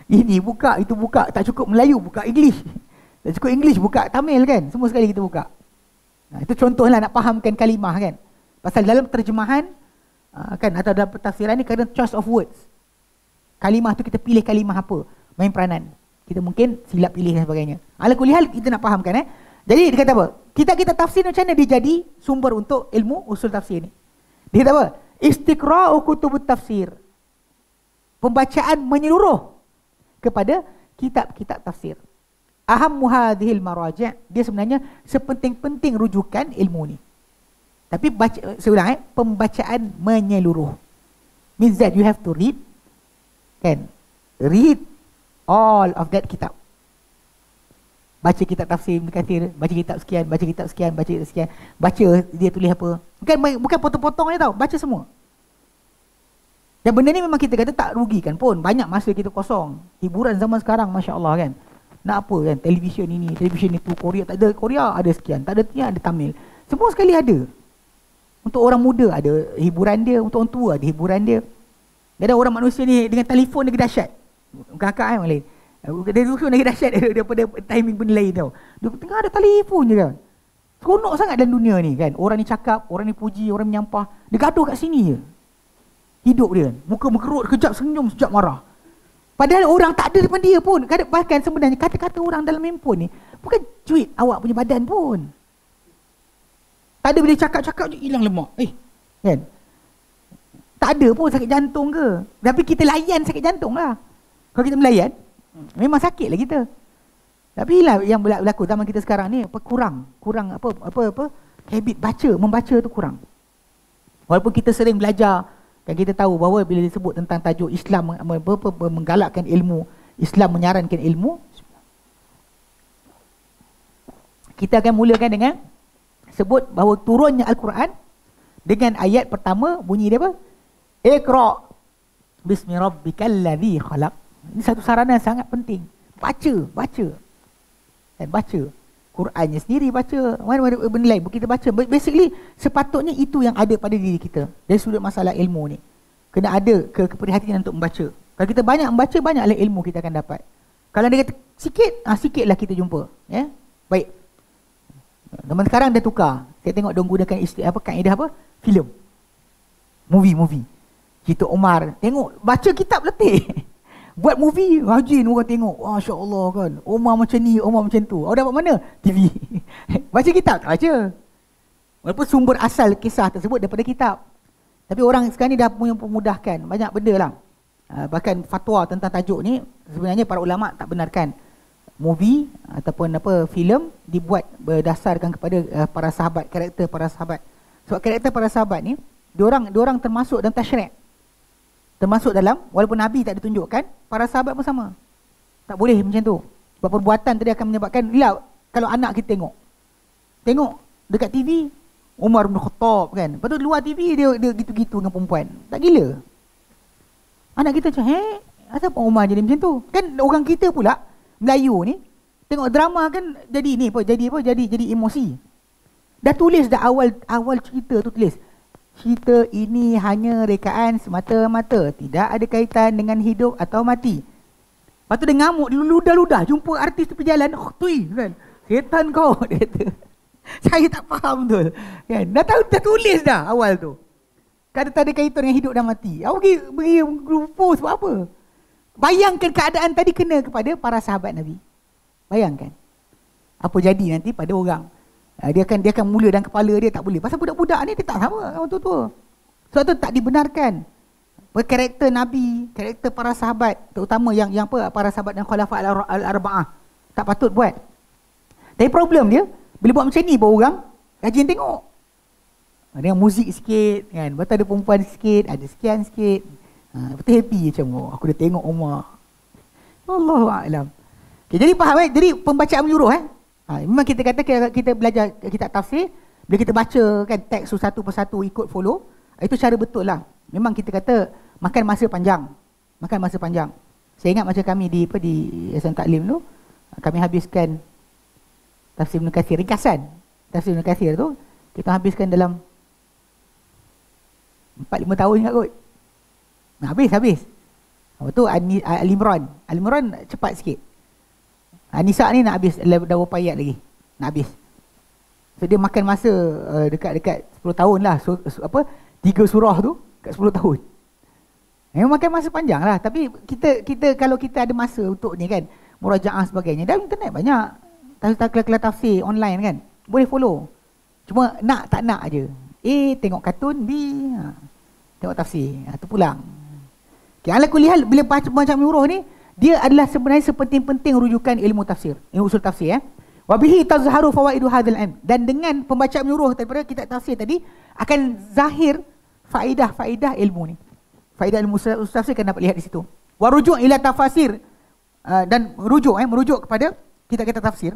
Ini buka, itu buka. Tak cukup Melayu, buka English. Tak cukup English, buka Tamil kan. Semua sekali kita buka. Nah, itu contohlah nak fahamkan kalimah kan. Pasal dalam terjemahan kan, atau dalam pentafsiran ni kadang choice of words. Kalimah tu kita pilih kalimah apa, main peranan. Kita mungkin silap pilih dan sebagainya. Ala kulli hal kita nak fahamkan eh. Jadi dia kata apa? Kita kita tafsir macam mana dia jadi sumber untuk ilmu usul tafsir ni. Dia kata apa? Istiqra'u kutubut tafsir. Pembacaan menyeluruh kepada kitab-kitab tafsir. Ahammu hadhil maraji', dia sebenarnya sepenting-penting rujukan ilmu ni. Tapi baca, saya ulang eh, pembacaan menyeluruh. Means that you have to read, kan? Read all of that kitab. Baca kitab tafsir Ibn Kathir, baca kitab sekian, baca kitab sekian, baca kitab sekian. Baca dia tulis apa. Bukan bukan potong-potong je tau, baca semua. Dan benda ni memang kita kata tak rugikan pun. Banyak masa kita kosong. Hiburan zaman sekarang, Masya Allah kan. Nak apa kan, televisyen ini, televisyen itu, Korea tak ada, Korea ada sekian, tak ada tiang, ada Tamil. Semua sekali ada. Untuk orang muda ada hiburan dia, untuk orang tua ada hiburan dia. Ada orang manusia ni dengan telefon dia dahsyat. Kakak kan lain. Dia telefon lagi dahsyat daripada timing benda lain tau. Dia tengah ada telefon je kan. Seronok sangat dalam dunia ni kan. Orang ni cakap, orang ni puji, orang menyampah. Dia gaduh kat sini je. Hidup dia kan. Muka mengerut, kejap senyum, sekejap marah. Padahal orang tak ada depan dia pun. Bahkan sebenarnya kata-kata orang dalam handphone ni bukan cuit awak punya badan pun. Tak ada bila cakap-cakap je hilang lemak. Eh, kan? Tak ada pun sakit jantung ke. Tapi kita layan sakit jantung lah. Kalau kita melayan, memang sakit lah kita. Tapi lah yang berlaku zaman kita sekarang ni, apa, kurang. Kurang apa, apa, apa, habit baca, membaca tu kurang. Walaupun kita sering belajar, kan kita tahu bahawa bila disebut tentang tajuk Islam menggalakkan ilmu, Islam menyarankan ilmu, kita akan mulakan dengan sebut bahawa turunnya Al-Quran dengan ayat pertama bunyi dia apa? Iqra' bismi rabbikal ladzi khalaq. Ini satu saranan sangat penting. Baca, baca. Dan baca. Qurannya sendiri baca. Mana-mana benda lain kita baca. Basically sepatutnya itu yang ada pada diri kita dari sudut masalah ilmu ni. Kena ada ke keprihatinan untuk membaca. Kalau kita banyak membaca, banyaklah ilmu kita akan dapat. Kalau dia kata sikit, ah sikitlah kita jumpa. Ya, baik. Zaman sekarang dah tukar. Saya tengok dia gunakan istilah apa, kaedah apa? Filem. Movie, movie. Cerita Omar. Tengok, baca kitab letih. Buat movie, rajin orang tengok. Masya Allah kan. Omar macam ni, Omar macam tu. Awak dapat mana? T V. Baca kitab, tak baca. Walaupun sumber asal kisah tersebut daripada kitab. Tapi orang sekarang ni dah punya memudahkan. Banyak benda lah. Uh, bahkan fatwa tentang tajuk ni, sebenarnya para ulama' tak benarkan movie ataupun apa filem dibuat berdasarkan kepada uh, para sahabat, karakter para sahabat. Sebab karakter para sahabat ni, diorang diorang termasuk dalam tasyri'. Termasuk dalam, walaupun Nabi tak ditunjukkan, para sahabat pun sama. Tak boleh macam tu. Sebab perbuatan tadi akan menyebabkan, lihat kalau anak kita tengok. Tengok dekat T V, Umar bin Khattab kan. Lepas tu luar T V dia dia gitu-gitu dengan perempuan. Tak gila. Anak kita macam, eh, asal Umar jadi macam tu? Kan orang kita pula, Melayu ni, tengok drama kan jadi ni apa, jadi apa, jadi jadi emosi. Dah tulis dah awal awal cerita tu tulis. Cerita ini hanya rekaan semata-mata, tidak ada kaitan dengan hidup atau mati. Lepas tu dia ngamuk, dia ludah-ludah, jumpa artis tepi jalan, oh tui kan, setan kau, dia kata. Saya tak faham betul. Kan? Dah tahu, dah tulis dah awal tu. Kan tak ada kaitan dengan hidup dan mati. Aku pergi, pergi post sebab apa? Bayangkan keadaan tadi kena kepada para sahabat Nabi. Bayangkan. Apa jadi nanti pada orang. Dia akan dia akan mula dalam kepala dia tak boleh. Pasal budak-budak ni dia tak sama dengan orang tua-tua. Sebab tu tak dibenarkan. Karakter Nabi, karakter para sahabat, terutama yang yang apa para sahabat dan khulafa al-arba'ah, tak patut buat. Tapi problem dia, bila buat macam ni baru orang rajin tengok. Ada yang muzik sikit kan, lepas ada perempuan sikit, ada sekian sikit. Ha, betul happy macam, oh, aku dah tengok Umar. Wallahu a'lam. Okay, jadi faham eh? Jadi pembacaan menyeluruh eh. Ha, memang kita kata kita, kita belajar kitab tafsir, bila kita baca kan teks satu persatu ikut follow, itu cara betul lah. Memang kita kata makan masa panjang. Makan masa panjang. Saya ingat macam kami di apa di Yayasan Taklim tu, kami habiskan Tafsir Ibn Kathir, ringkasan Tafsir Ibn Kathir tu, kita habiskan dalam empat lima tahun ingat kot. Nah, habis, habis. Lepas tu Al-Imran. Al-Imran cepat sikit. Nisa ni nak habis dah berapa ayat lagi. Nak habis. So dia makan masa uh, dekat-dekat sepuluh tahun lah. So, so, apa? Tiga surah tu kat sepuluh tahun. Memang makan masa panjang lah. Tapi kita kita kalau kita ada masa untuk ni kan, murajaah sebagainya. Dalam internet banyak. Kelas-kelas tafsir online kan. Boleh follow. Cuma nak tak nak aje. A tengok kartun, B ha, tengok tafsir. Ha, tu pulang. Okay, ala kulihal bila baca macam huruf ni, dia adalah sebenarnya sepenting-penting rujukan ilmu tafsir. Ilmu usul tafsir eh. Wa bihi tazharu fawaidu hadzal ilm. Dan dengan pembacaan menyuruh daripada kitab tafsir tadi akan zahir faedah-faedah ilmu ni. Faedah ilmu usul tafsir kan dapat lihat di situ. Wa rujuk ila tafasir uh, dan rujuk eh merujuk kepada kitab-kitab tafsir.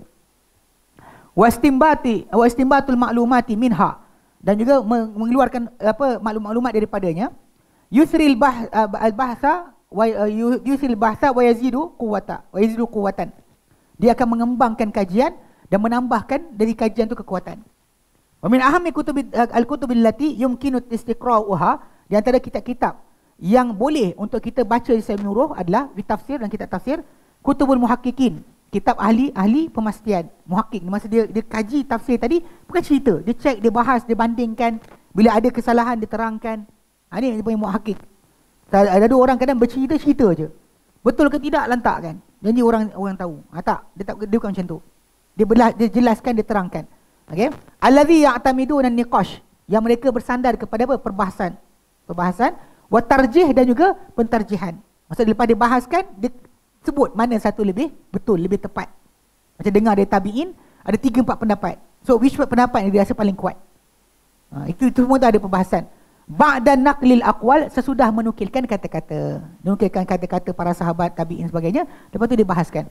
Wa istimbati wa istimbatul ma'lumati minha, dan juga mengeluarkan apa maklum-maklumat daripadanya. Yusril bah al-bahsa wa yusril bahsa wa yazidu quwwata wa yazidu quwwatan. Dia akan mengembangkan kajian dan menambahkan dari kajian itu kekuatan. Wa min ahammi kutub al-kutub allati yumkinu istiqra'uha, di antara kitab-kitab yang boleh untuk kita baca di Sayyid Nuruh adalah tafsir dan kitab tafsir kutubul muhaqqiqin, kitab ahli-ahli pemastian. Muhaqqiq masa dia dia kaji tafsir tadi bukan cerita, dia cek, dia bahas, dia bandingkan, bila ada kesalahan dia terangkan. Ha, ni dia panggil muhaqqiq. Ada dua orang kadang bercerita-cerita je. Betul ke tidak lantak kan? Janji orang orang tahu. Ha, tak, dia tak dia bukan macam tu. Dia belah, dia jelaskan, dia terangkan. Okey. Allazi ya'tamiduna an-niqash, yang mereka bersandar kepada apa? Perbahasan. Perbahasan wa tarjih dan juga pentarjihan. Maksud lepas dia bahaskan, dia sebut mana satu lebih betul, lebih tepat. Macam dengar dari tabi'in, ada tiga empat pendapat. So which pendapat yang dia rasa paling kuat? Ha, itu itu semua dah ada perbahasan. Ba'da naqlil aqwal, sesudah menukilkan kata-kata, menukilkan kata-kata para sahabat, tabi'in sebagainya, lepas tu dibahaskan.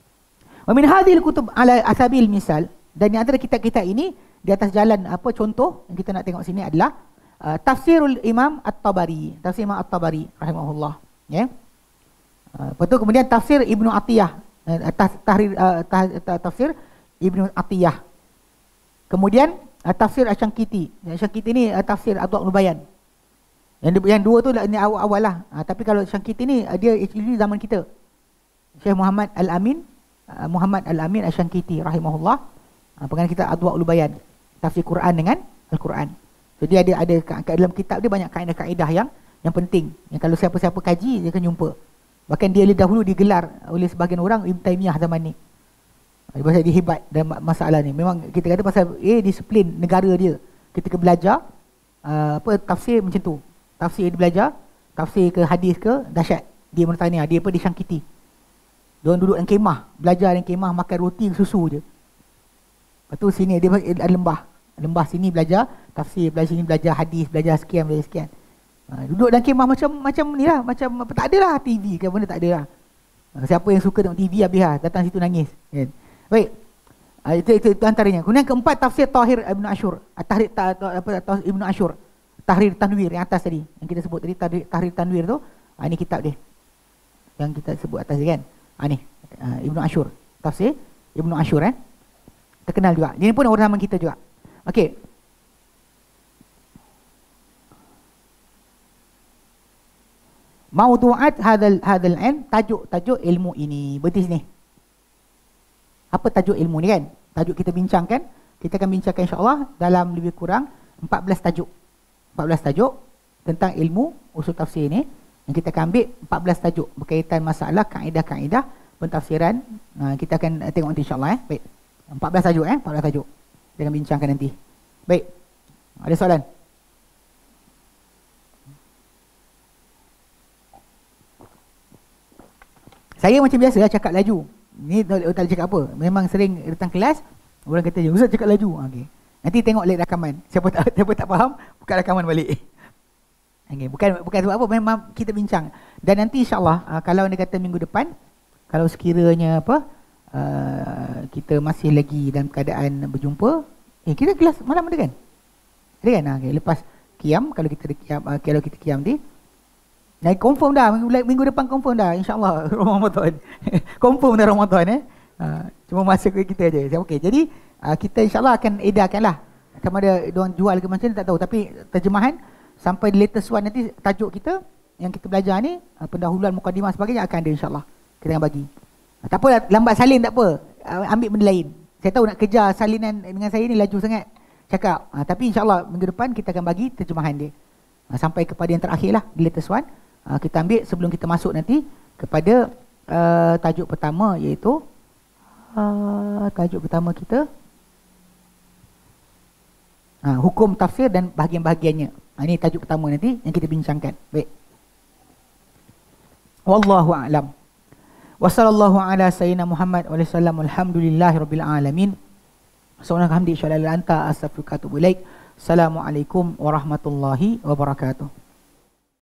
Wa min hadhil kutub ala asabil misal, dan di antara kitab-kitab ini di atas jalan apa contoh yang kita nak tengok sini adalah uh, Tafsirul Imam At-Tabari, Tafsir Imam At-Tabari rahimahullah, ya. Yeah? Uh, lepas tu kemudian Tafsir Ibnu Atiyah, uh, tahrir uh, tah, Tafsir Ibnu Atiyah. Kemudian Uh, tafsir Asy-Syankiti. Asy-Syankiti ni uh, tafsir Adli Bayan. Yang yang dua tu ni awal-awal lah. Uh, tapi kalau Asy-Syankiti ni uh, dia actually zaman kita. Syekh Muhammad Al-Amin, uh, Muhammad Al-Amin Asy-Syankiti rahimahullah. Uh, pengarang kitab Adli Bayan. Tafsir Quran dengan Al-Quran. So dia ada ada kat dalam kitab dia banyak kaedah-kaedah yang yang penting. Yang kalau siapa-siapa kaji dia akan jumpa. Bahkan dia dahulu digelar oleh sebahagian orang Ibn Taymiyah zaman ni. Pasal dia hebat dalam masalah ni. Memang kita kata pasal eh disiplin negara dia. Ketika belajar uh, apa tafsir macam tu. Tafsir dia belajar, tafsir ke hadis ke dahsyat. Dia bertanya, dia apa di Syankiti. Diorang duduk dalam kemah, belajar dalam kemah, makan roti susu je. Lepas tu sini dia ada lembah. Lembah sini belajar tafsir, belajar sini belajar hadis, belajar sekian, belajar sekian. Uh, duduk dalam kemah macam macam ni lah, macam apa, tak ada lah T V ke benda, tak ada lah. Uh, siapa yang suka tengok T V habis lah, datang situ nangis. Kan? Baik. Uh, itu, itu itu antaranya. Kemudian keempat tafsir Tahir Ibn Ashur. Tahrir ta, ta, apa Ibn Ashur. Tahrir Tanwir yang atas tadi. Yang kita sebut tadi Tahrir, Tahrir Tanwir tu. Uh, ini kitab dia. Yang kita sebut atas ni kan. Uh, ni uh, Ibn Ashur. Tafsir Ibn Ashur eh. Terkenal juga. Dia pun orang zaman kita juga. Okey. Maudu'at hadzal hadzal ilm, tajuk-tajuk ilmu ini. Berarti sini. Apa tajuk ilmu ni kan? Tajuk kita bincangkan, kita akan bincangkan insya-Allah dalam lebih kurang empat belas tajuk. empat belas tajuk tentang ilmu usul tafsir ni. Yang kita akan ambil empat belas tajuk berkaitan masalah kaedah-kaedah pentafsiran. Ha, kita akan tengok nanti insya-Allah eh. Baik. empat belas tajuk eh, empat belas tajuk. Kita akan bincangkan nanti. Baik. Ada soalan? Saya macam biasa lah cakap laju. Ni tak boleh cakap apa. Memang sering datang kelas, orang kata je, Ustaz cakap laju. Okay. Nanti tengok link rakaman. Siapa tak siapa tak faham, buka rakaman balik. Okay. Bukan bukan sebab apa, memang kita bincang. Dan nanti insya-Allah uh, kalau dia kata minggu depan, kalau sekiranya apa uh, kita masih lagi dalam keadaan berjumpa, eh kita kelas malam ada kan? Ada kan? Okay. Lepas qiyam, kalau kita qiyam, uh, kalau kita qiyam di Nah, confirm dah minggu, minggu depan confirm dah insya-Allah Ramadan. Confirm dah Ramadan eh. Uh, cuma masa kita aja. Okey. Jadi uh, kita insya-Allah akan edarkanlah. Sama ada diorang jual ke macam ni tak tahu, tapi terjemahan sampai the latest one nanti tajuk kita yang kita belajar ni, uh, pendahuluan mukadimah sebagainya akan ada insya-Allah. Kita akan bagi. Uh, tak apa, lambat salin tak apa. Uh, ambil benda lain. Saya tahu nak kejar salinan dengan saya ni laju sangat cakap. Uh, tapi insya-Allah minggu depan kita akan bagi terjemahan dia. Uh, sampai kepada yang terakhir lah, the latest one. Uh, kita ambil sebelum kita masuk nanti kepada uh, tajuk pertama, iaitu uh, tajuk pertama kita uh, hukum tafsir dan bahagian-bahagiannya. Uh, ini tajuk pertama nanti yang kita bincangkan. Baik. Wallahu a'lam. Wa sallallahu ala sayyidina Muhammad wa sallam. Alhamdulillahirabbil alamin. Subhanaka hamdi syalla anta astaghfiruka wa atubu ilaik. Assalamualaikum warahmatullahi wabarakatuh.